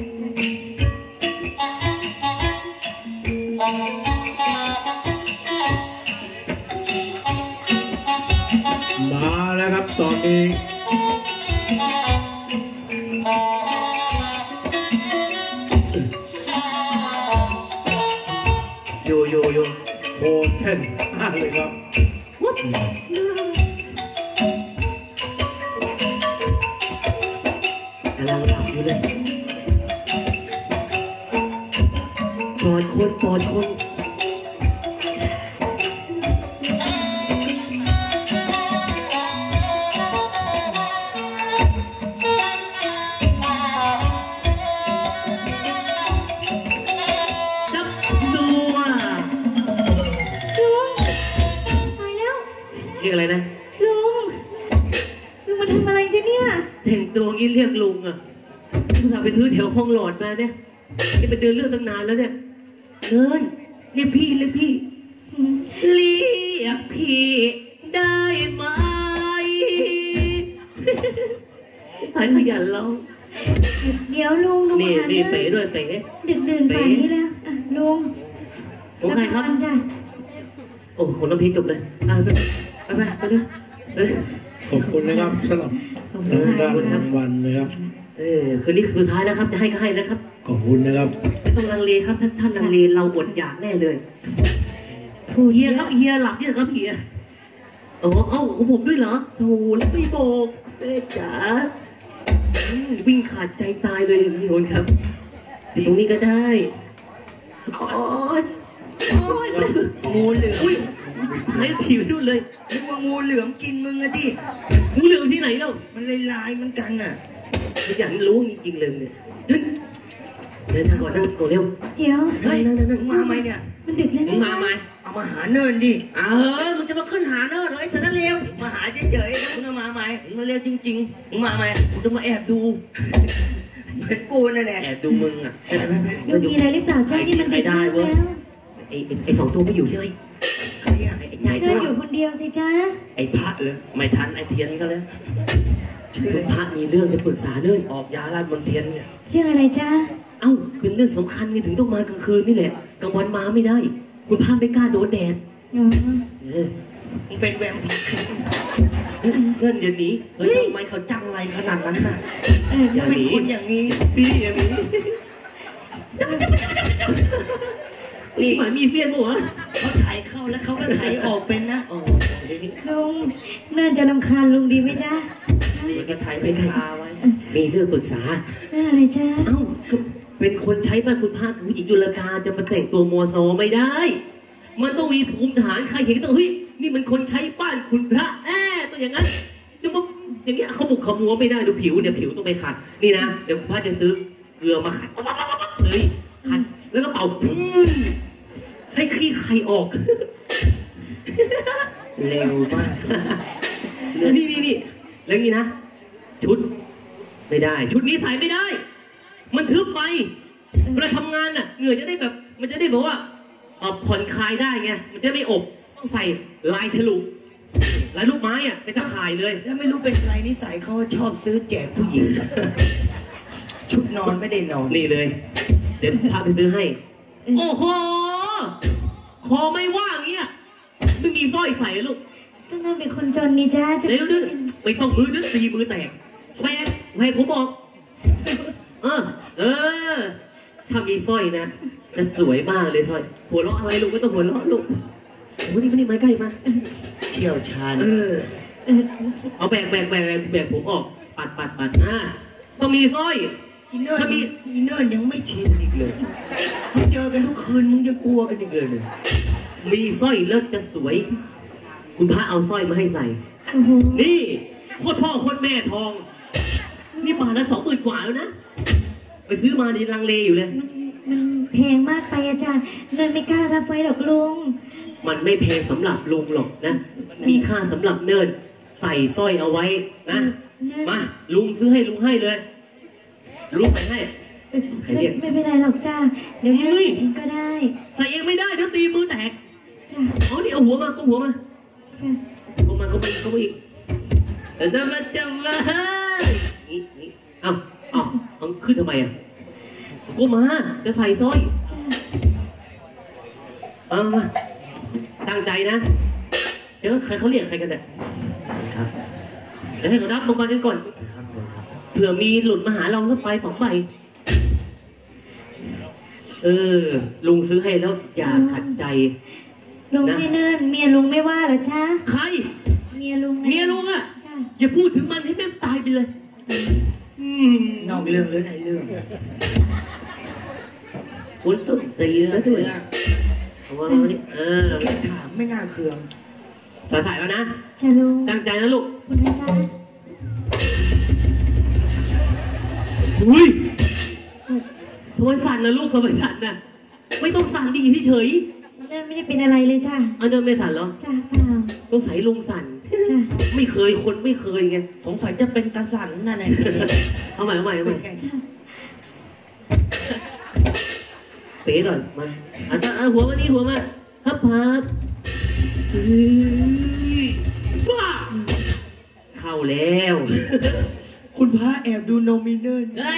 มาแล้วครับตอนนี้อยู่อยู่อยู่โคเทนมากเลยครับกำลังหลับอยู่เลยปลอดคนปลอดคนจับตัวลุงตายแล้วเรียกอะไรนะลุงลุงมาทำอะไรจ๊ะเนี่ยแต่งตัวงี้เรียกลุงอ่ะผู้สาวไปซื้อแถวคลองหลอดมาเนี่ยนี่ไปเดินเรื่องตั้งนานแล้วเนี่ยเดินเรียกพี่เรียกพี่เรียกพี่ได้ไหมตายขยันเราเดี๋ยวลุงลุงนี่มาหานี่เรื่เป๋องด้วยเป๋ดึกดื่นป่านนี้แล้วอ่ะลุงของใครครับละจ้ะโอ้คนน้ำพริกจบเลยอ่ะไปไปไปไปเลยไปเลยขอบคุณนะครับสำหรับทางด้านรางวัลนะครับเออคืนนี้คือสุดท้ายแล้วครับจะให้ก็ให้แล้วครับขอบคุณนะครับไม่ต้องลังเลครับถ้าท่านลังเลเราอดอยากแน่เลยพูดเฮียอะครับเฮียหลับเนี่ยครับเฮียโอ้เอ้าของผมด้วยเหรอโธ่แล้วไม่บอกแม่จ๋าอืมวิ่งขาดใจตายเลยอย่างนี้คนครับแต่ตรงนี้ก็ได้โอ๊ยโอ๊ยงูเหลือมอุ้ยหายทีไปนู่นเลยนึกว่างูเหลือมกินมึงอะดิงูเหลือมที่ไหนเล่ามันเลยลายๆเหมือนกันน่ะไม่อยากรู้จริงๆเลยเนี่ยเดินทางก่อนนั่งก่อนเร็วเดี๋ยวเฮ้ยนั่งนั่งนั่งมึงมาไหมเนี่ยมันดึกแล้วมึงมาไหมเอามาหาเนินดิเออมึงจะมาขึ้นหาเนิร์ดเหรอไอ้เธอนั่นเร็วมาหาเฉยๆมึงเอามาไหมมันเร็วจริงมึงมาไหมๆกูจะมาแอบดูเหมือนกูนั่นแหละแอบดูมึงอ่ะไปไปไปลุงมีอะไรหรือเปล่าจ้านี่มันดึกมากแล้วไอ้ไอ้ไอ้สองตัวไม่อยู่ใช่ไหมใครอะไอ้ไอ้ใจเดิตันวอยู่คนเดียวสิจ้าไอ้พระเลยไม่ทันไอ้เทียนเขาแล้วชื่อคุอะไรณพระมีเรื่องจะปรึกษาเนิ่นออกยาลาดบนเทียนเนี่ยเรื่องอะไรจ้าเอ้าเป็นเรื่องสำคัญไงถึงต้องมากลางคืนนี่แหละกลางวันมาไม่ได้ คุณพระไม่กล้าโดนแดดอ๋อเออมึงเป็นแวมไพร์เงินเงินอย่าหนีเฮ้ยทำไมเขาจังไรขนาดนั้นน่ะเอออย่าเป็นหนีคนอย่างนี้พี่อย่าหนีนี่หมายมีเฟี้ยนปะวะเขาถ่ายเข้าแล้วเขาก็ถ่ายออกเป็นนะอ๋อเดี๋ยวนี้ลุงเนื่นจะรำคาญลุงดีไหมจ้ามันก็ถ่ายไปคาไว้ มีเรื่องปรึกษาเรื่องอะไรจ้าเอ้าก็เป็นคนใช้บ้านคุณพระกับผู้หญิงยุลกาจะมาแต่งตัวมอซอไม่ได้ มันต้องมีภูมิฐานใครเห็นก็ต้องเฮ้ยนี่มันคนใช้บ้านคุณพระแอบตัวอย่างนั้นจะมาอย่างเงี้ยเขาบุกขมัวไม่ได้ดูผิวเนี่ยผิวต้องไปขัดนี่นะเดี๋ยวคุณพระจะซื้อเกลือมาขัดเฮ้ยขัดแล้วก็เป่าพื้นให้ขี้ใครออกเร็วมากนี่นี่นี่แล้วนี่นะ ชุดไม่ได้ ชุดนี้ใส่ไม่ได้ มันทึบไปเวลาทำงานน่ะเหงื่อจะได้แบบ มันจะได้แบบว่าเอ่อผ่อนคลายได้ไงมันจะไม่อบต้องใส่ลายฉลุลายลูกไม้อ่ะเป็นตะข่ายเลยแล้วไม่รู้เป็นอะไรนิสัยเขาชอบซื้อแจกผู้หญิง ชุดนอนไม่ได้นอนนี่เลย เดี๋ยวพาไปซื้อให้ โอ้โหคอไม่ว่างเงี้ยไม่มีสร้อยใส่ลูกก็น่าเป็นคนจนนี่จ้าจะเดี๋ยวดูไม่ต้องมือนึกตีมือแตกแหวกแหวกผมบอก เออ เออ ถ้ามีสร้อยนะจะสวยมากเลยสร้อย หัวเราะอะไรลูกไม่ต้องหัวเราะลูกโอ้นี่มานี่มาใกล้มาเชี่ยวชาญเออเออเอาแบกแบกแบกแบกผมออก ปัดปัดปัดอ่าต้องมีสร้อยอีเนิร์ถ้ามีอีเนิร์ยังไม่ชินอีกเลยมึงเจอกันทุกคืนมึงยังกลัวกันอีกเลยเนี่ยมีสร้อยแล้วจะสวย คุณพระเอาสร้อยมาให้ใส่โอ้โหนี่โคตรพ่อโคตรแม่ทอง นี่บาทละสองหมื่นกว่าแล้วนะ ไปซื้อมาดีลังเลอยู่เลยมันมันแพงมากไปอะจ้าเนินไม่กล้ารับไว้หรอกลุงมันไม่แพงสำหรับลุงหรอกนะ มันมีค่าสำหรับเนินใส่สร้อยเอาไว้นะ มาลุงซื้อให้ลุงให้เลย ลุงใส่ให้ ใครไม่เรียกไม่เป็นไรหรอกจ้าเดี๋ยวให้เฮ้ยเองก็ได้ใส่เองไม่ได้เดี๋ยวตีมือแตกจ้าเอานี่เอาหัวมาก้มหัวมาจ้าก้มมาก้มมาก้มมาอีกเดี๋ยวจะมาจะมานี่นี่เอาเอาเอาขึ้นทำไมอ่ะก้มมาจะใส่สร้อยจ้าเอามาตั้งใจนะ เดี๋ยวใครเขาเรียกใครกันเนี่ยครับเดี๋ยวให้เขารับลงมากันก่อนเผื่อมีหลุดมาหาเราสักใบสองใบเออ ลุงซื้อให้แล้วอย่าขัดใจลุงให้เนินเมียลุงไม่ว่าเหรอจ้าใครเมียลุงไงเมียลุงอ่ะจ้าอย่าพูดถึงมันให้แม่งตายไปเลยอืมนอกเรื่องหรือในเรื่องคุณต้นตีแล้วด้วยเอาว่าวันนี้เออแค่ถามไม่น่าเคืองสายถ่ายแล้วนะจ้าลุงตั้งใจนะลูกคุณนะจ้าอุ้ยทำไมสั่นนะลูกทำไมสั่นนะไม่ต้องสั่นดีเฉยเนินไม่ได้เป็นอะไรเลยจ้าๆเอาเดินไม่สั่นเหรอจ้าเปล่าต้องใส่ลุงสั่นจ้าไม่เคยคนไม่เคยไงสงสัยจะเป็นกระสันนั่นแหละเอาใหม่เอาใหม่เอาใหม่จ้าเป๋หน่อยมาอาจารย์เอาหัวมานี่หัวมาพับพับเฮ้ยป้าเข้าแล้วเคุณพระแอบดูโนมิเนอร์เฮ้ย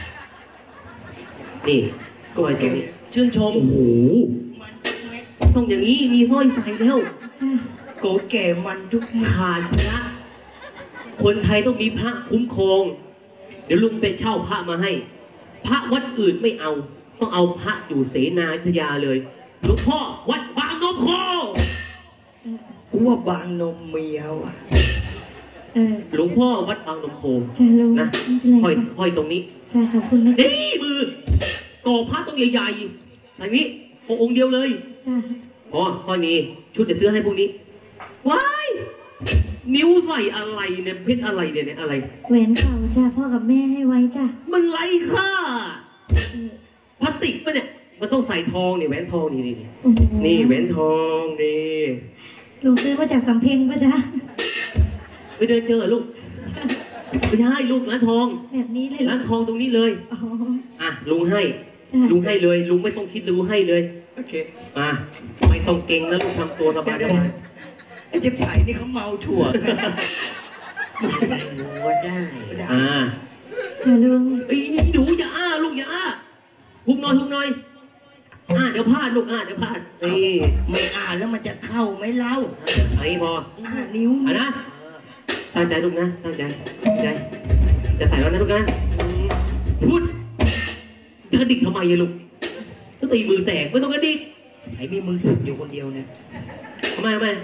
นี่ก้อยตรงนี้ชื่นชมโอ้โหต้องอย่างนี้มีสร้อยใส่แล้วจ้าโกแก่มันทุกเมื่อขาดพระคนไทยต้องมีพระคุ้มครอง เดี๋ยวลุงไปเช่าพระมาให้ พระวัดอื่นไม่เอา ต้องเอาพระอยู่เสนาธิยาเลยหลวงพ่อวัดบางนมโคกูว่าบางนมเมียว่ะเออหลวงพ่อวัดบางนมโคจ้าลุงนะไม่เป็นไรห้อยค่ะห้อยตรงนี้จ้าขอบคุณนะนี่มือก่อพระต้องใหญ่ๆอย่างนี้พอองค์เดียวเลยจ้าพอค่อยมีชุดจะซื้อให้พวกนี้ว้ายนิ้วใส่อะไรเนี่ยเพชรอะไรเนี่ยเนี่ยอะไรแหวนเก่าจ้าพ่อกับแม่ให้ไว้จ้ามันไร้ค่าเออพลาสติกปะเนี่ยมันต้องใส่ทองนี่แหวนทองนี่นี่โอ้โหนี่แหวนทองนี่ลุงซื้อมาจากสำเพ็งปะจ้าไปเดินเจอเหรอลูกไม่ใช่ลูกร้านทองแบบนี้เลยเหรร้าอนทองตรงนี้เลยอ๋ออ่ะลุงให้จ้ะลุงให้เลย ลุงไม่ต้องคิดลุงให้เลยโอเคอ่ะไม่ต้องเก่งนะลูกทำตัวสบายเดี๋ยวสบายไอ้เจ๊ไผ่นี่เขาเมาถั่วกันว่าได้ได้อ่าจ้าลุงไอ้นี่หนูอย่าอ้าลูกอย่าอ้าหุบหน่อยหุบหน่อยอ่าเดี๋ยวพลาดลูกอ่าเดี๋ยวพลาดนี่ไม่อ่านแล้วมันจะเข้าไหมเล่าไอ้พออ่านิ้วอ่ะนี่นะตั้งใจลูกนะตั้งใจตั้งใจ จะใส่แล้วนะลูกนะพูดจะกระดิกทำไมอะลูกก็ตีมือแตกไม่ต้องกระดิกไอ้มีมึงสึกอยู่คนเดียวเนี่ยทำไมทำไม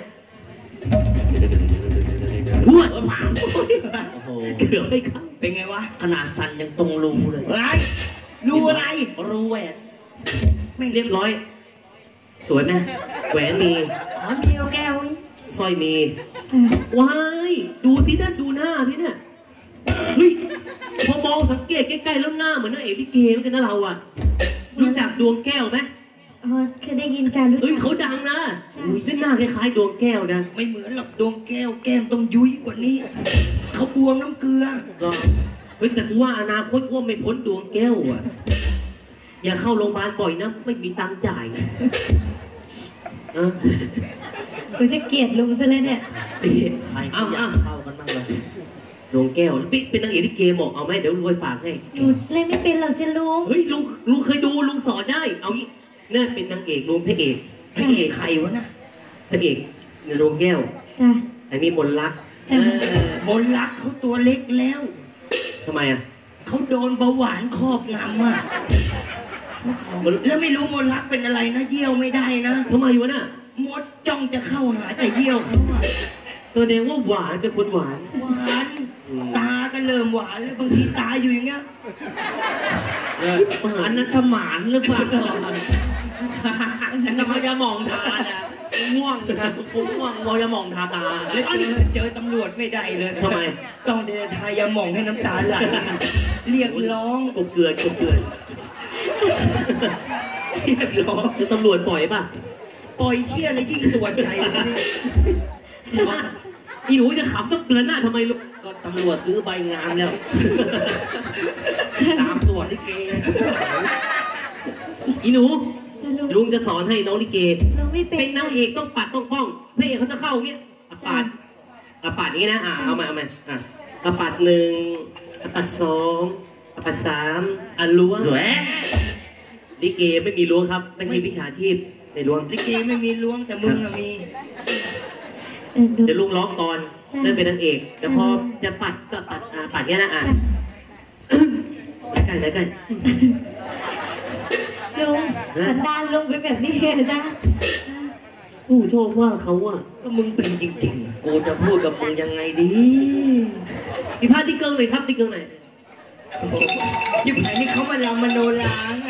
พูดโอ้โหเกือบไม่เข้าเป็นไงวะขนาดสั่นยังตรงรูเลยอะไรรูอะไรรูแหวนไม่เรียบร้อย สวยไหมแหวนมีขอเดียวแก้วนี่สร้อยมีจ้าว้ายดูที่นั่นดูหน้าที่น่ะเฮ้ยพอมองสังเกตใกล้ๆแล้วหน้าเหมือนนางเอกลิเกเหมือนกันนะเราอะรู้จักดวงแก้วไหมอ๋อเคยได้ยินจ้ารู้เอ้ยจักเขาดังนะอุ้ยหน้าคล้ายๆดวงแก้วนะไม่เหมือนหรอกดวงแก้วแก้มต้องยุ้ยกว่านี้ เขาบวมน้ำเกลือก็เฮ้ยแต่กูว่าอนาคตกูว่าไม่พ้นดวงแก้วอ่ะ อย่าเข้าโรงพยาบาลบ่อยนะไม่มีตังค์จ่ายเออกูจะเกลียดลุงซะแล้วเนี่ยใครเอาอยาเอากเข้ากันบ้างเลยดวงแก้วเป็นเป็นนางเอกลิเกเหมาะเอาไหมเดี๋ยวรวยฝากให้หนูเล่นไม่เป็นหรอกจ้าลุงเฮ้ยลุงลุงเคยดูลุงสอนได้ เอางี้เนี่ยเป็นนางเอกลุงพระเอกพระเอกใครวะน่ะพระเอกในดวงแก้วจ้าอันนี้มนต์รักจ้ะเออมนต์รักเขาตัวเล็กแล้วทำไมอ่ะเขาโดนเบาหวานครอบงำอ่ะแล้วไม่รู้มนต์รักเป็นอะไรนะเยี่ยวไม่ได้นะทำไมวะน่ะมดจ้องจะเข้าหาแต่เยี่ยวเขาอ่ะแสดงว่าหวานเป็นคนหวานหวานตาก็เริ่มหวานแล้วบางทีตาอยู่อย่างเงี้ยเอออันนั้นสมานหรือเปล่าอันนั้นเขาจะมองทาน่ะง่วงนะผมง่วงเราจะมองทาตาแล้วเจอเจอตำรวจไม่ได้เลยทำไมต้องเดทายาหม่องให้น้ำตาไหลเรียกร้องกบเกลือกบเกลือเรียกร้องแล้วตำรวจปล่อยป่ะปล่อยเชี่ยเลยยิ่งตรวจใจเลยนี่อีหนูจะขำต้องเกลือหน้าทำไมลูกก็ตำรวจซื้อใบงานแล้วตามตรวจลิเกอีหนูจ้าลุงลุงจะสอนให้น้องลิเกลุงไม่เป็เป็น นนางเอกต้องปัดต้องป้องพระเอกเขาจะเข้าอย่างเงี้ยอ่ะปัดอ่ะปัดอย่างงี้นะ อ่ะเอามาเอามาอ่ะอ่ะปัดหนึ่งอ่ะปัดสองอ่ะปัดสามอ่ะล้วงแหวลิเกไม่มีล้วงครับ ไม่ใช่วิชาชีพในล้วงลิเกไม่มีล้วงแต่มึงอะมีเออดูเดี๋ยวลุงร้องก่อนจ้ะนั่นเป็นนางเอกแต่พอจะปัดก็ปัดอ่ะปัดเงี้ยนะอ่ะจ้ะใกล้ๆใกล้ลุงสันดานลุงเป็นแบบนี้เลยนะๆผู้ชอบว่าเขาอ่ะก็มึงเป็นจริงๆอะกูจะพูดกับมึงยังไงดีมีผ้าที่เกิงหน่อยครับที่เกิงหน่อยจิบหายนี่เขามาลำมโนราอะ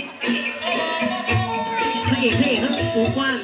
พระเอกพระเอกครับปูกว้าง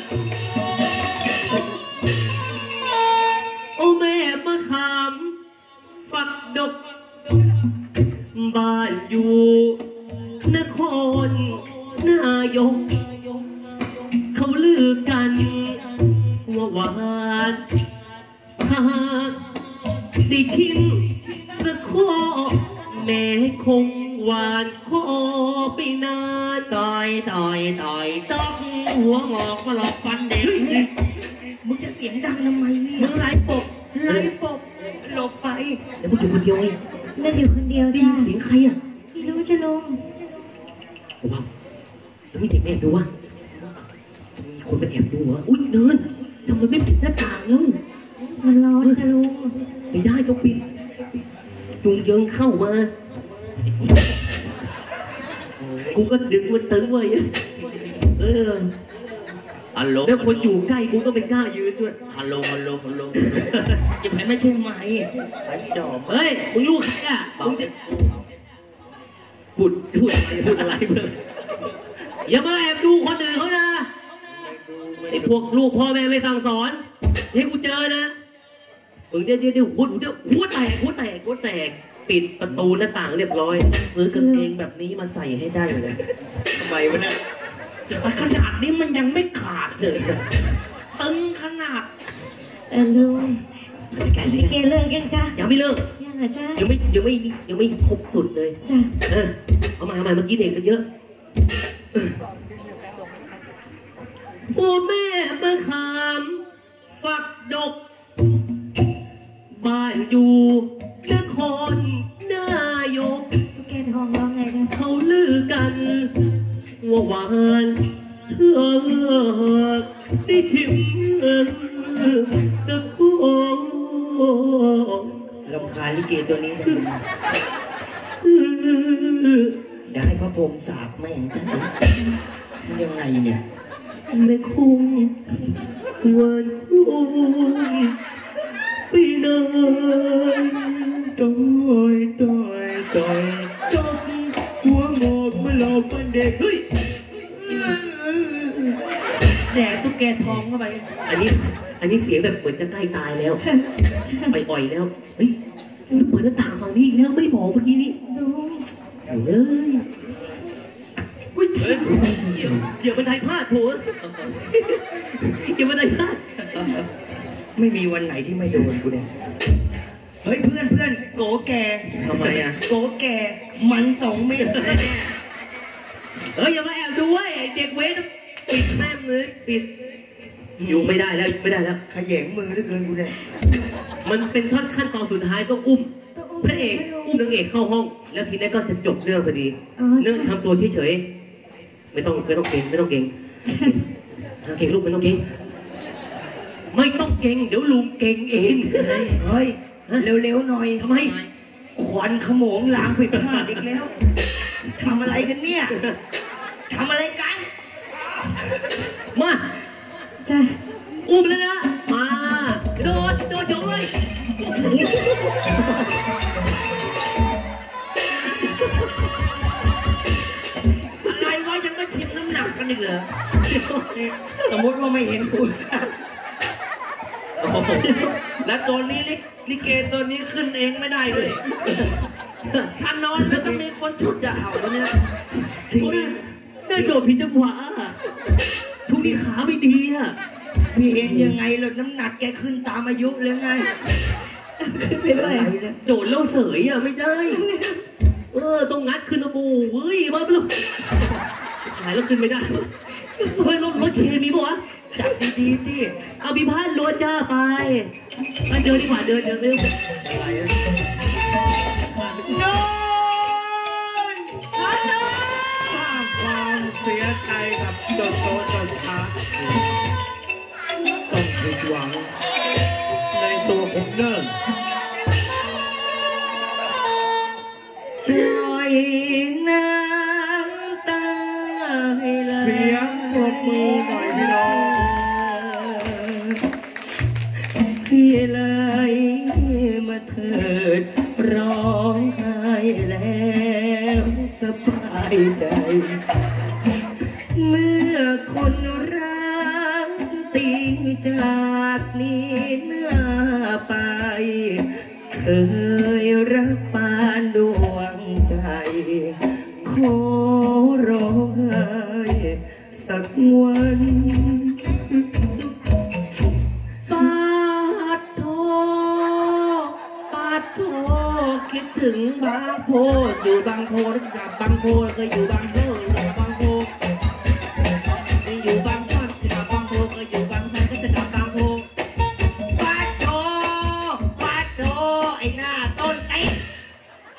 โอ้แม่มะขามฝักดกบ้านอยู่นครนายก เขาลือกันว่าหวานหากได้ชิมสักข้อแม่คงหวานคอไปนานต่อยต่อยต่อยต้องหัวงอกมาหลอกฟันเด็กมึงจะเสียงดังทำไมเนี่ยมึงไล่ปกไล่ปกหลบไปเดี๋ยวมึงอยู่คนเดียวไงนั่นอยู่คนเดียวได้จ้ะยินเสียงใครอ่ะไม่รู้จะลุงว้าวแล้วมีเด็กแอบดูวะจะมีคนมาแอบดูเหรออุ้ยเดินทำไมไม่ปิดหน้าต่างแล้วมันร้อนนะลุงไม่ได้ต้องปิดจุงเยิงเข้ามากูก็ดึงมันตึงไว้เออฮัลโหลแล้วคนอยู่ใกล้กูก็ไม่กล้ายืนด้วยฮัลโหลฮัลโหลฮัลโหลจะแพ้ไม่ใช่ไหมไอ้จอมเฮ้ยมึงรู้ใครอ่ะมึงพูดพูดอะไรพูดอะไรเพื่อนอย่ามาแอบดูคนอื่นเขานะไอ้พวกลูกพ่อแม่ไม่สั่งสอนให้กูเจอนะมึงเดี๋ยวเดี๋ยวเดี๋ยวหัวเดี๋ยวหัวแตกหัวแตกหัวแตกปิดประตูหน้าต่างเรียบร้อยซื้อกางเกงแบบนี้มาใส่ให้ได้เลยทำไมวะเนี่ยขนาดนี้มันยังไม่ขาดเลยตึงขนาดเออลุงใกล้ๆลิใกเกล้เลิกยังจ้ะๆยังไม่เลิกยังเหรอจ้ะยังไม่ยังไม่ยังไม่ครบสุดเลยจ้ะเออเอามาเอามาเมื่อกี้เด็กมันเยอะโอ้แม่มะขามฝักดกบ้านอยู่นครนายกตุ๊กแกทองร้องไงนะเขาลือกันว่าหวานเธอได้ชิมสักคนลำคาญลิเกตัวนี้ได้ไหมเดี๋ยวให้พระพรหมสาบแม่งท่านมันยังไงเนี่ยไม่คงวันคงปีนานต่อยต่อยต่อยจบหัวงอกมาหลอกฟันเด็กเฮ้ยแดกตุ๊กแกทองเข้าไปอันนี้อันนี้เสียงแบบเหมือนจะใกล้ตายแล้วไปอ่อยแล้วเฮ้ยเปิดหน้าต่างฝั่งนี้อีกแล้วไม่บอกเมื่อกี้นี้ลุงอยู่เลยอุ้ยเฮ้ยเกี่ยวเกี่ยวบันไดพลาดโถเกี่ยวบันไดพลาดไม่มีวันไหนที่ไม่โดนกูเนี่ยเฮ้ยเพื่อนเพื่อนโกแกทำไมอ่ะโกแกมันสองเม็ดเลยเนี่ยเฮ้ยอย่ามาแอบดูเว้ยไอ้เด็กเว้นปิดแม่งเลยปิดอยู่ไม่ได้แล้วไม่ได้แล้วขยงมือเหลือเกินกูเนี่ยมันเป็นท่อนขั้นตอนสุดท้ายต้องอุ้มพระเอกอุ้มนางเอกเข้าห้อง แล้วทีนี้ก็จะจบเรื่องพอดีเรื่องทำตัวเฉยๆไม่ต้องไม่ต้องเก่งไม่ต้องเก่งทางเก่งลูกไม่ต้องเก่งไม่ต้องเก่งเดี๋ยวลุงเก่งเองเฮ้ยเร็วๆหน่อยทำไมขวัญขโมงล้างผิดพลาดอีกแล้วทำอะไรกันเนี่ยทำอะไรกันมาจ้ะอุ้มแล้วนะมาโดดโดดโยงเลยอะไรวะยังไม่ชิมน้ำหนักกันอีกเหรอนี่สมมติว่าไม่เห็นกูโอ้โหแล้วตัวนี้ลิลิเกตัวนี้ขึ้นเองไม่ได้เลยถ้านอนแล้วก็มีคนชุดจะเอาตัวเนี้ยได้โดดผิดจังหวะทุกนี้ขาไม่ดีอ่ะพี่เห็นยังไงล่ะน้ำหนักแกขึ้นตามอายุเลยไงขึ้นไปด้วยอะไรเนี่ยโดดแล้วเสยอ่ะไม่ได้ เออต้องงัดขึ้นมาบูเฮ้ยมาไม่รู้หายแล้วขึ้นไม่ได้เฮ้ยรถรถเชนมีปะวะจับดีๆที่เอาพิพาทรถจ้าไปไปเดินดีกว่าเดินเดินเร็วนอนสร้างความเสียใจกับโจโจโจชาต้องผิดหวังในตัวของเนิ่นปล่อยน้ำตาให้ไหลเสียงปรบมือหน่อยพี่น้องพี่เลยมาเถิดร้องไห้แล้วสบายใจ เมื่อคนรักตีจากนี้หน้าไป เคยรักปานดวงใจขอร้องไห้สักวันปาดโทปาดโทคิดถึงบางโพอยู่บางโพกับบางโพเคยอยู่บางโพกับบางโพนี่อยู่บางซ่อนกับบางโพเคยอยู่บางซ่อนก็จะกับบางโพปาดโทปาดโทไอ้หน้าต้นไอ้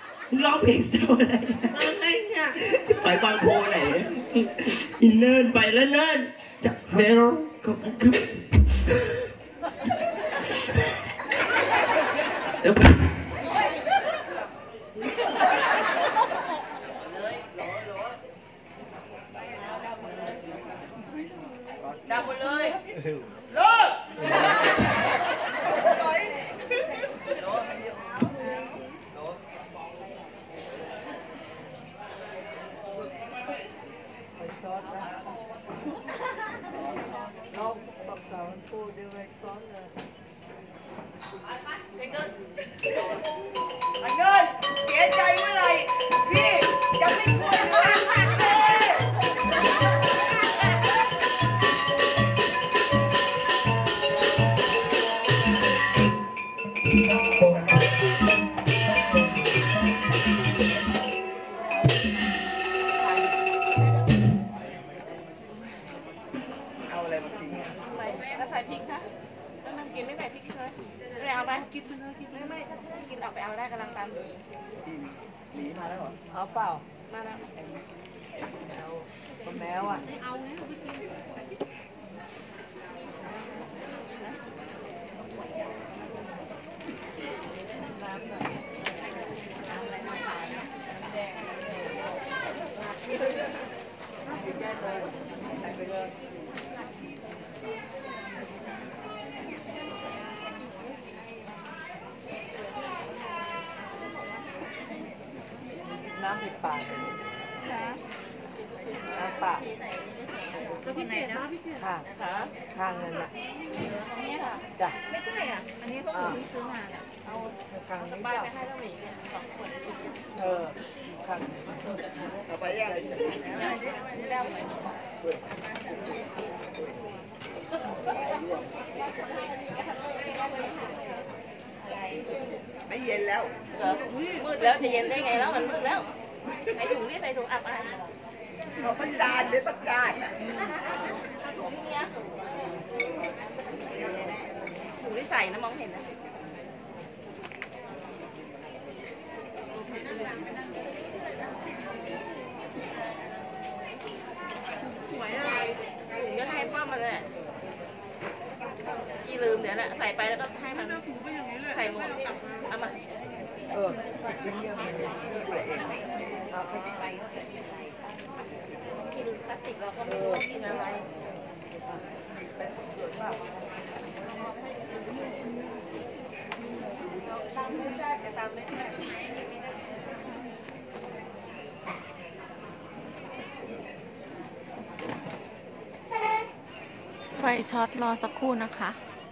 แล้วนั่นจะเซโรขอบคุณครับเดี๋ยวดับหมดเลยเลิกอันเงินเสียใจเมื่อไหร่พี่ยังไม่ควรเลยเอาอะไรมากินแล้วใส่พริกนะแล้วมันกินไม่ใส่พริกเลยไม่เอาไปกินเลยกินไม่ไม่ถ้ากินออกไปเอาได้กำลังตามหนีมาแล้วเหรอเอาเปล่ามาแล้วเอาคนแมวอ่ะเอาเนี่ยน้ำปิดปากน้ำปากแล้วพี่เจดนะพี่เจดค่ะข้างนั่นแหละอันนี้ค่ะจ้ะไม่ใช่อ่ะอันนี้พวกผมซื้อมาอ่ะเอาข้างนี้บ้านไปให้เจ้าหมีเนี่ยสองคนเออข้างเอาไปยังได้ไหมไม่เย็นแล้วมืดแล้วจะเย็นได้ไงแล้วมันมืดแล้วใส่ถุงนี่ใส่ถุงอับอะไรเอาประจานเลยประจานถุงนี้ถุงที่ใส่นะมองเห็นนะสวยอะไรถุงก็ให้ป้ามาเลยกี่ลืมเดี๋ยวนะใส่ไปแล้วก็ให้มันใส่หมดเอามาเออกินพลาสติกเราก็ไม่รู้กินอะไรตามไม่ได้จะตามไม่ได้ไฟช็อตรอสักครู่นะคะ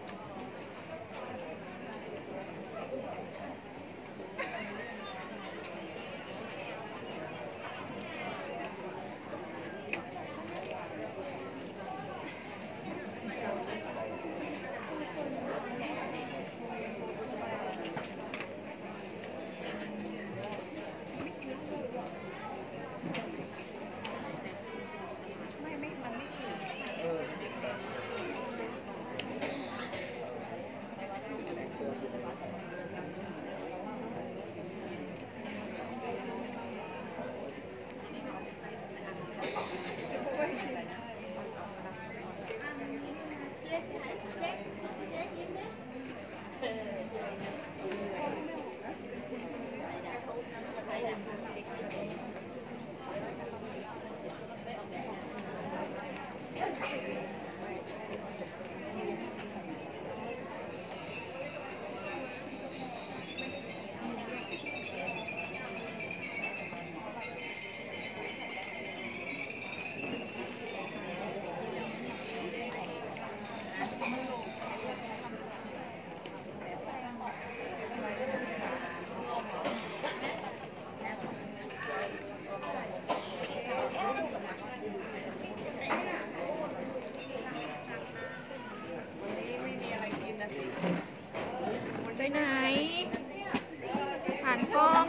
ไปไหนผ่านกล้อง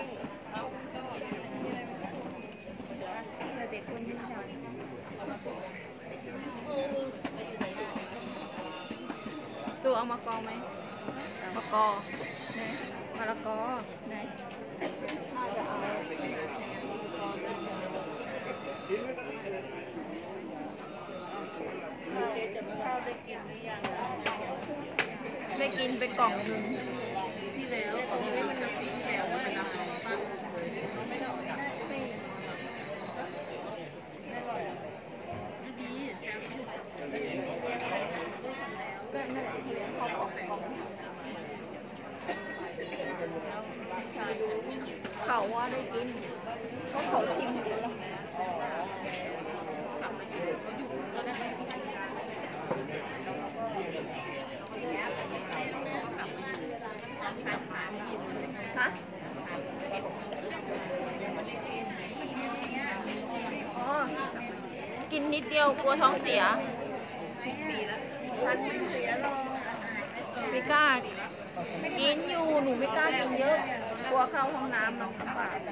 จูเอามากองไหมมากอไหนมะละกอไหนได้กินไปกล่องหนึ่งที่แล้วของนี้มันจะปีแล้วว่านะเขาว่าได้กินเขาเขาชิมกันแล้วฮะอ๋อกินนิดเดียวกลัวท้องเสียปีแล้วทันไม่เสียหรอกไม่กล้ากินอยู่หนูไม่กล้ากินเยอะกลัวเข้าห้องน้ำน้องลำบาก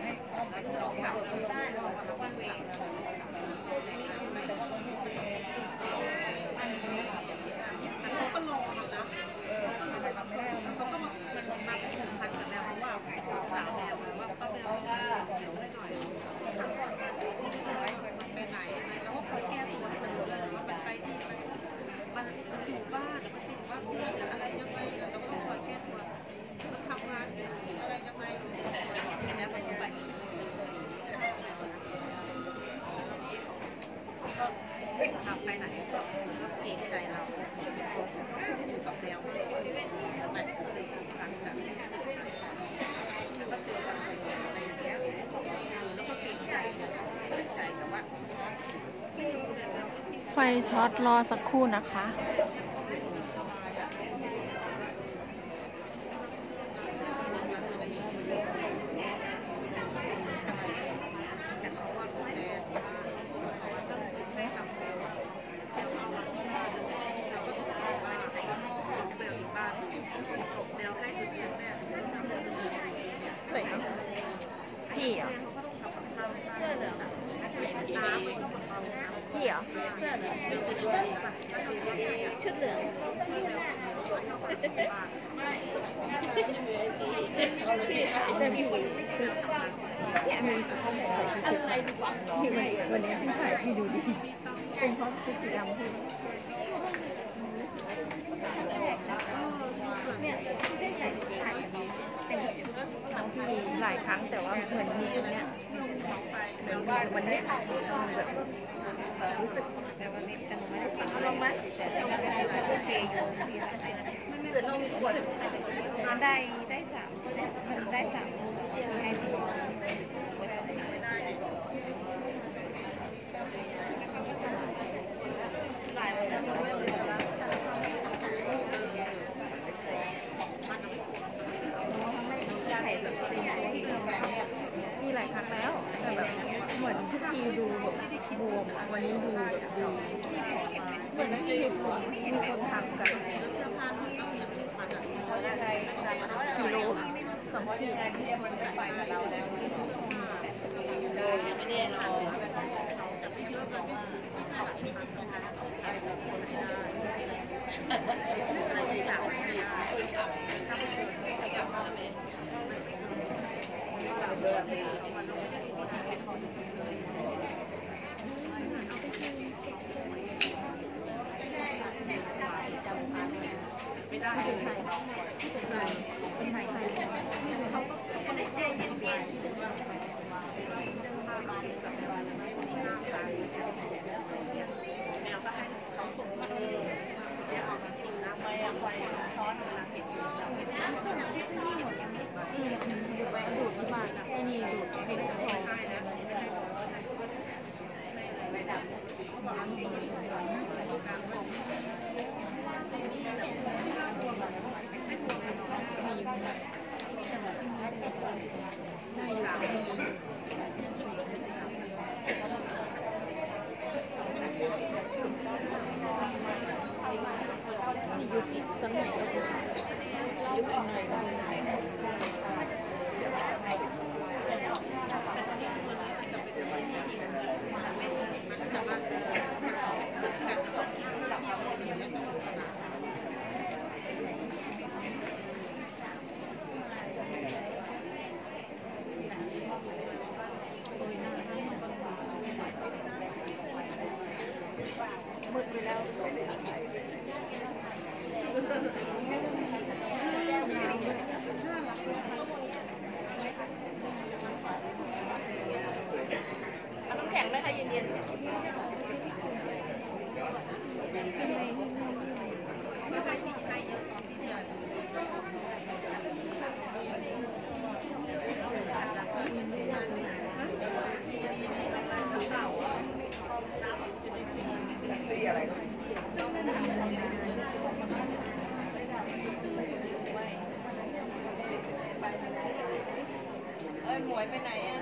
ขับไปไหนก็ก็เกรงใจเราอยู่กับแมวแต่ก็เลยทางแบบนี้แล้วก็เจอกันอะไรอย่างเงี้ยแล้วก็เกรงใจเกรงใจแต่ว่าไฟช็อตรอสักครู่นะคะสวยเนาะพี่เหรอเสื้อเหลืองพี่เหรอเสื้อเหลืองชุดเหลืองแต่พี่เนี่ยมีอะไรดีกว่าพี่วันนี้พี่ถ่ายพี่ดูดิเป็นเพราะชุดสีดำพี่เนี่ยได้ถ่ายถ่ายเต็มชุดทั้งพี่หลายครั้งแต่ว่าเหมือนมีชุดเนี้ยเหมือนว่าวันนี้แบบรู้สึกแต่วันนี้จะไม่ได้ฟังลองไหมแต่โอเคอยู่พี่หลายใจนะมันเหมือนเรามีขวดได้ได้สามได้สามให้ดีหลายวันแล้วไม่เลยแล้วมีหลายครั้งแล้วแต่แบบเหมือนทุกทีดูแบบบวมวันนี้ดูแบบดูเหมือนที่มีคนทำกันกิโลสองขีดไปกับเราแล้วไม่ได้รอจะไม่เยอะบอกว่าไม่ได้เป็นไทยเป็นไทยเป็นไทยเขาก็เขาก็ได้เย็นๆแมวก็ให้เขาส่งมาเลยแมวเอามากินน้ำไม่เอาไปช้อนน้ำเผ็ดน้ำส้มที่นี่หมดยังไม่ดูไปดูดที่บ้านที่นี่ดูดเผ็ดพอไม่ดับเขาบอกว่ามีการบอกยุคอีกสักหน่อยก็ยุคอีกหน่อยก็มืดไปแล้วน้ำแข็งไหมคะเย็นๆเอ้ยหมวยไปไหนอ่ะ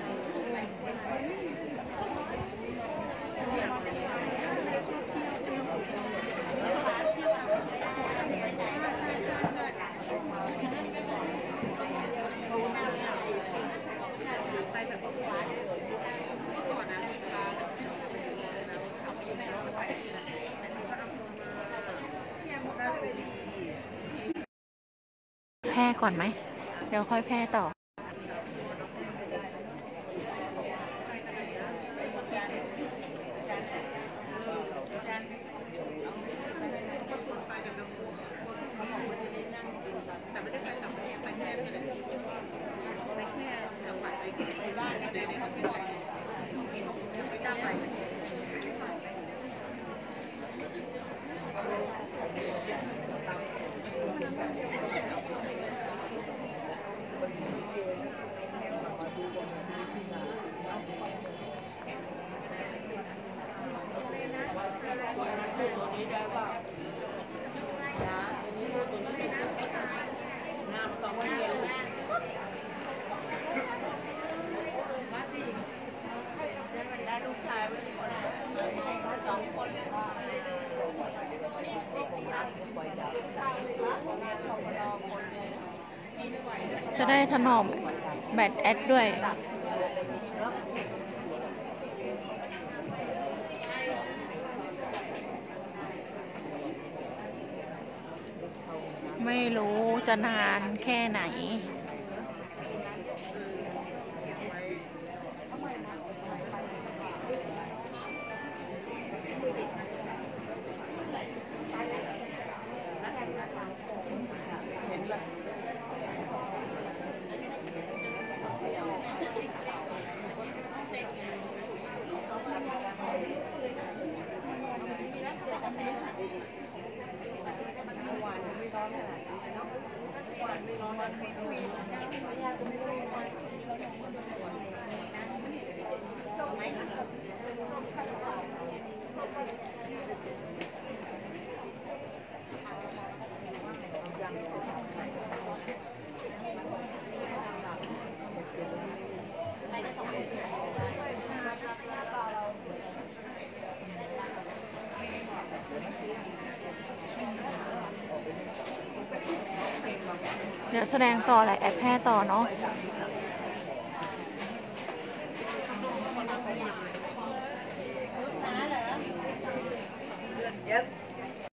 แพร่ก่อนไหมเดี๋ยวค่อยแพร่ต่อจะได้ถนอมแบตแอดด้วยไม่รู้จะนานแค่ไหนเดี๋ยวแสดงต่อแหละแอดแพร่ต่อเนาะเ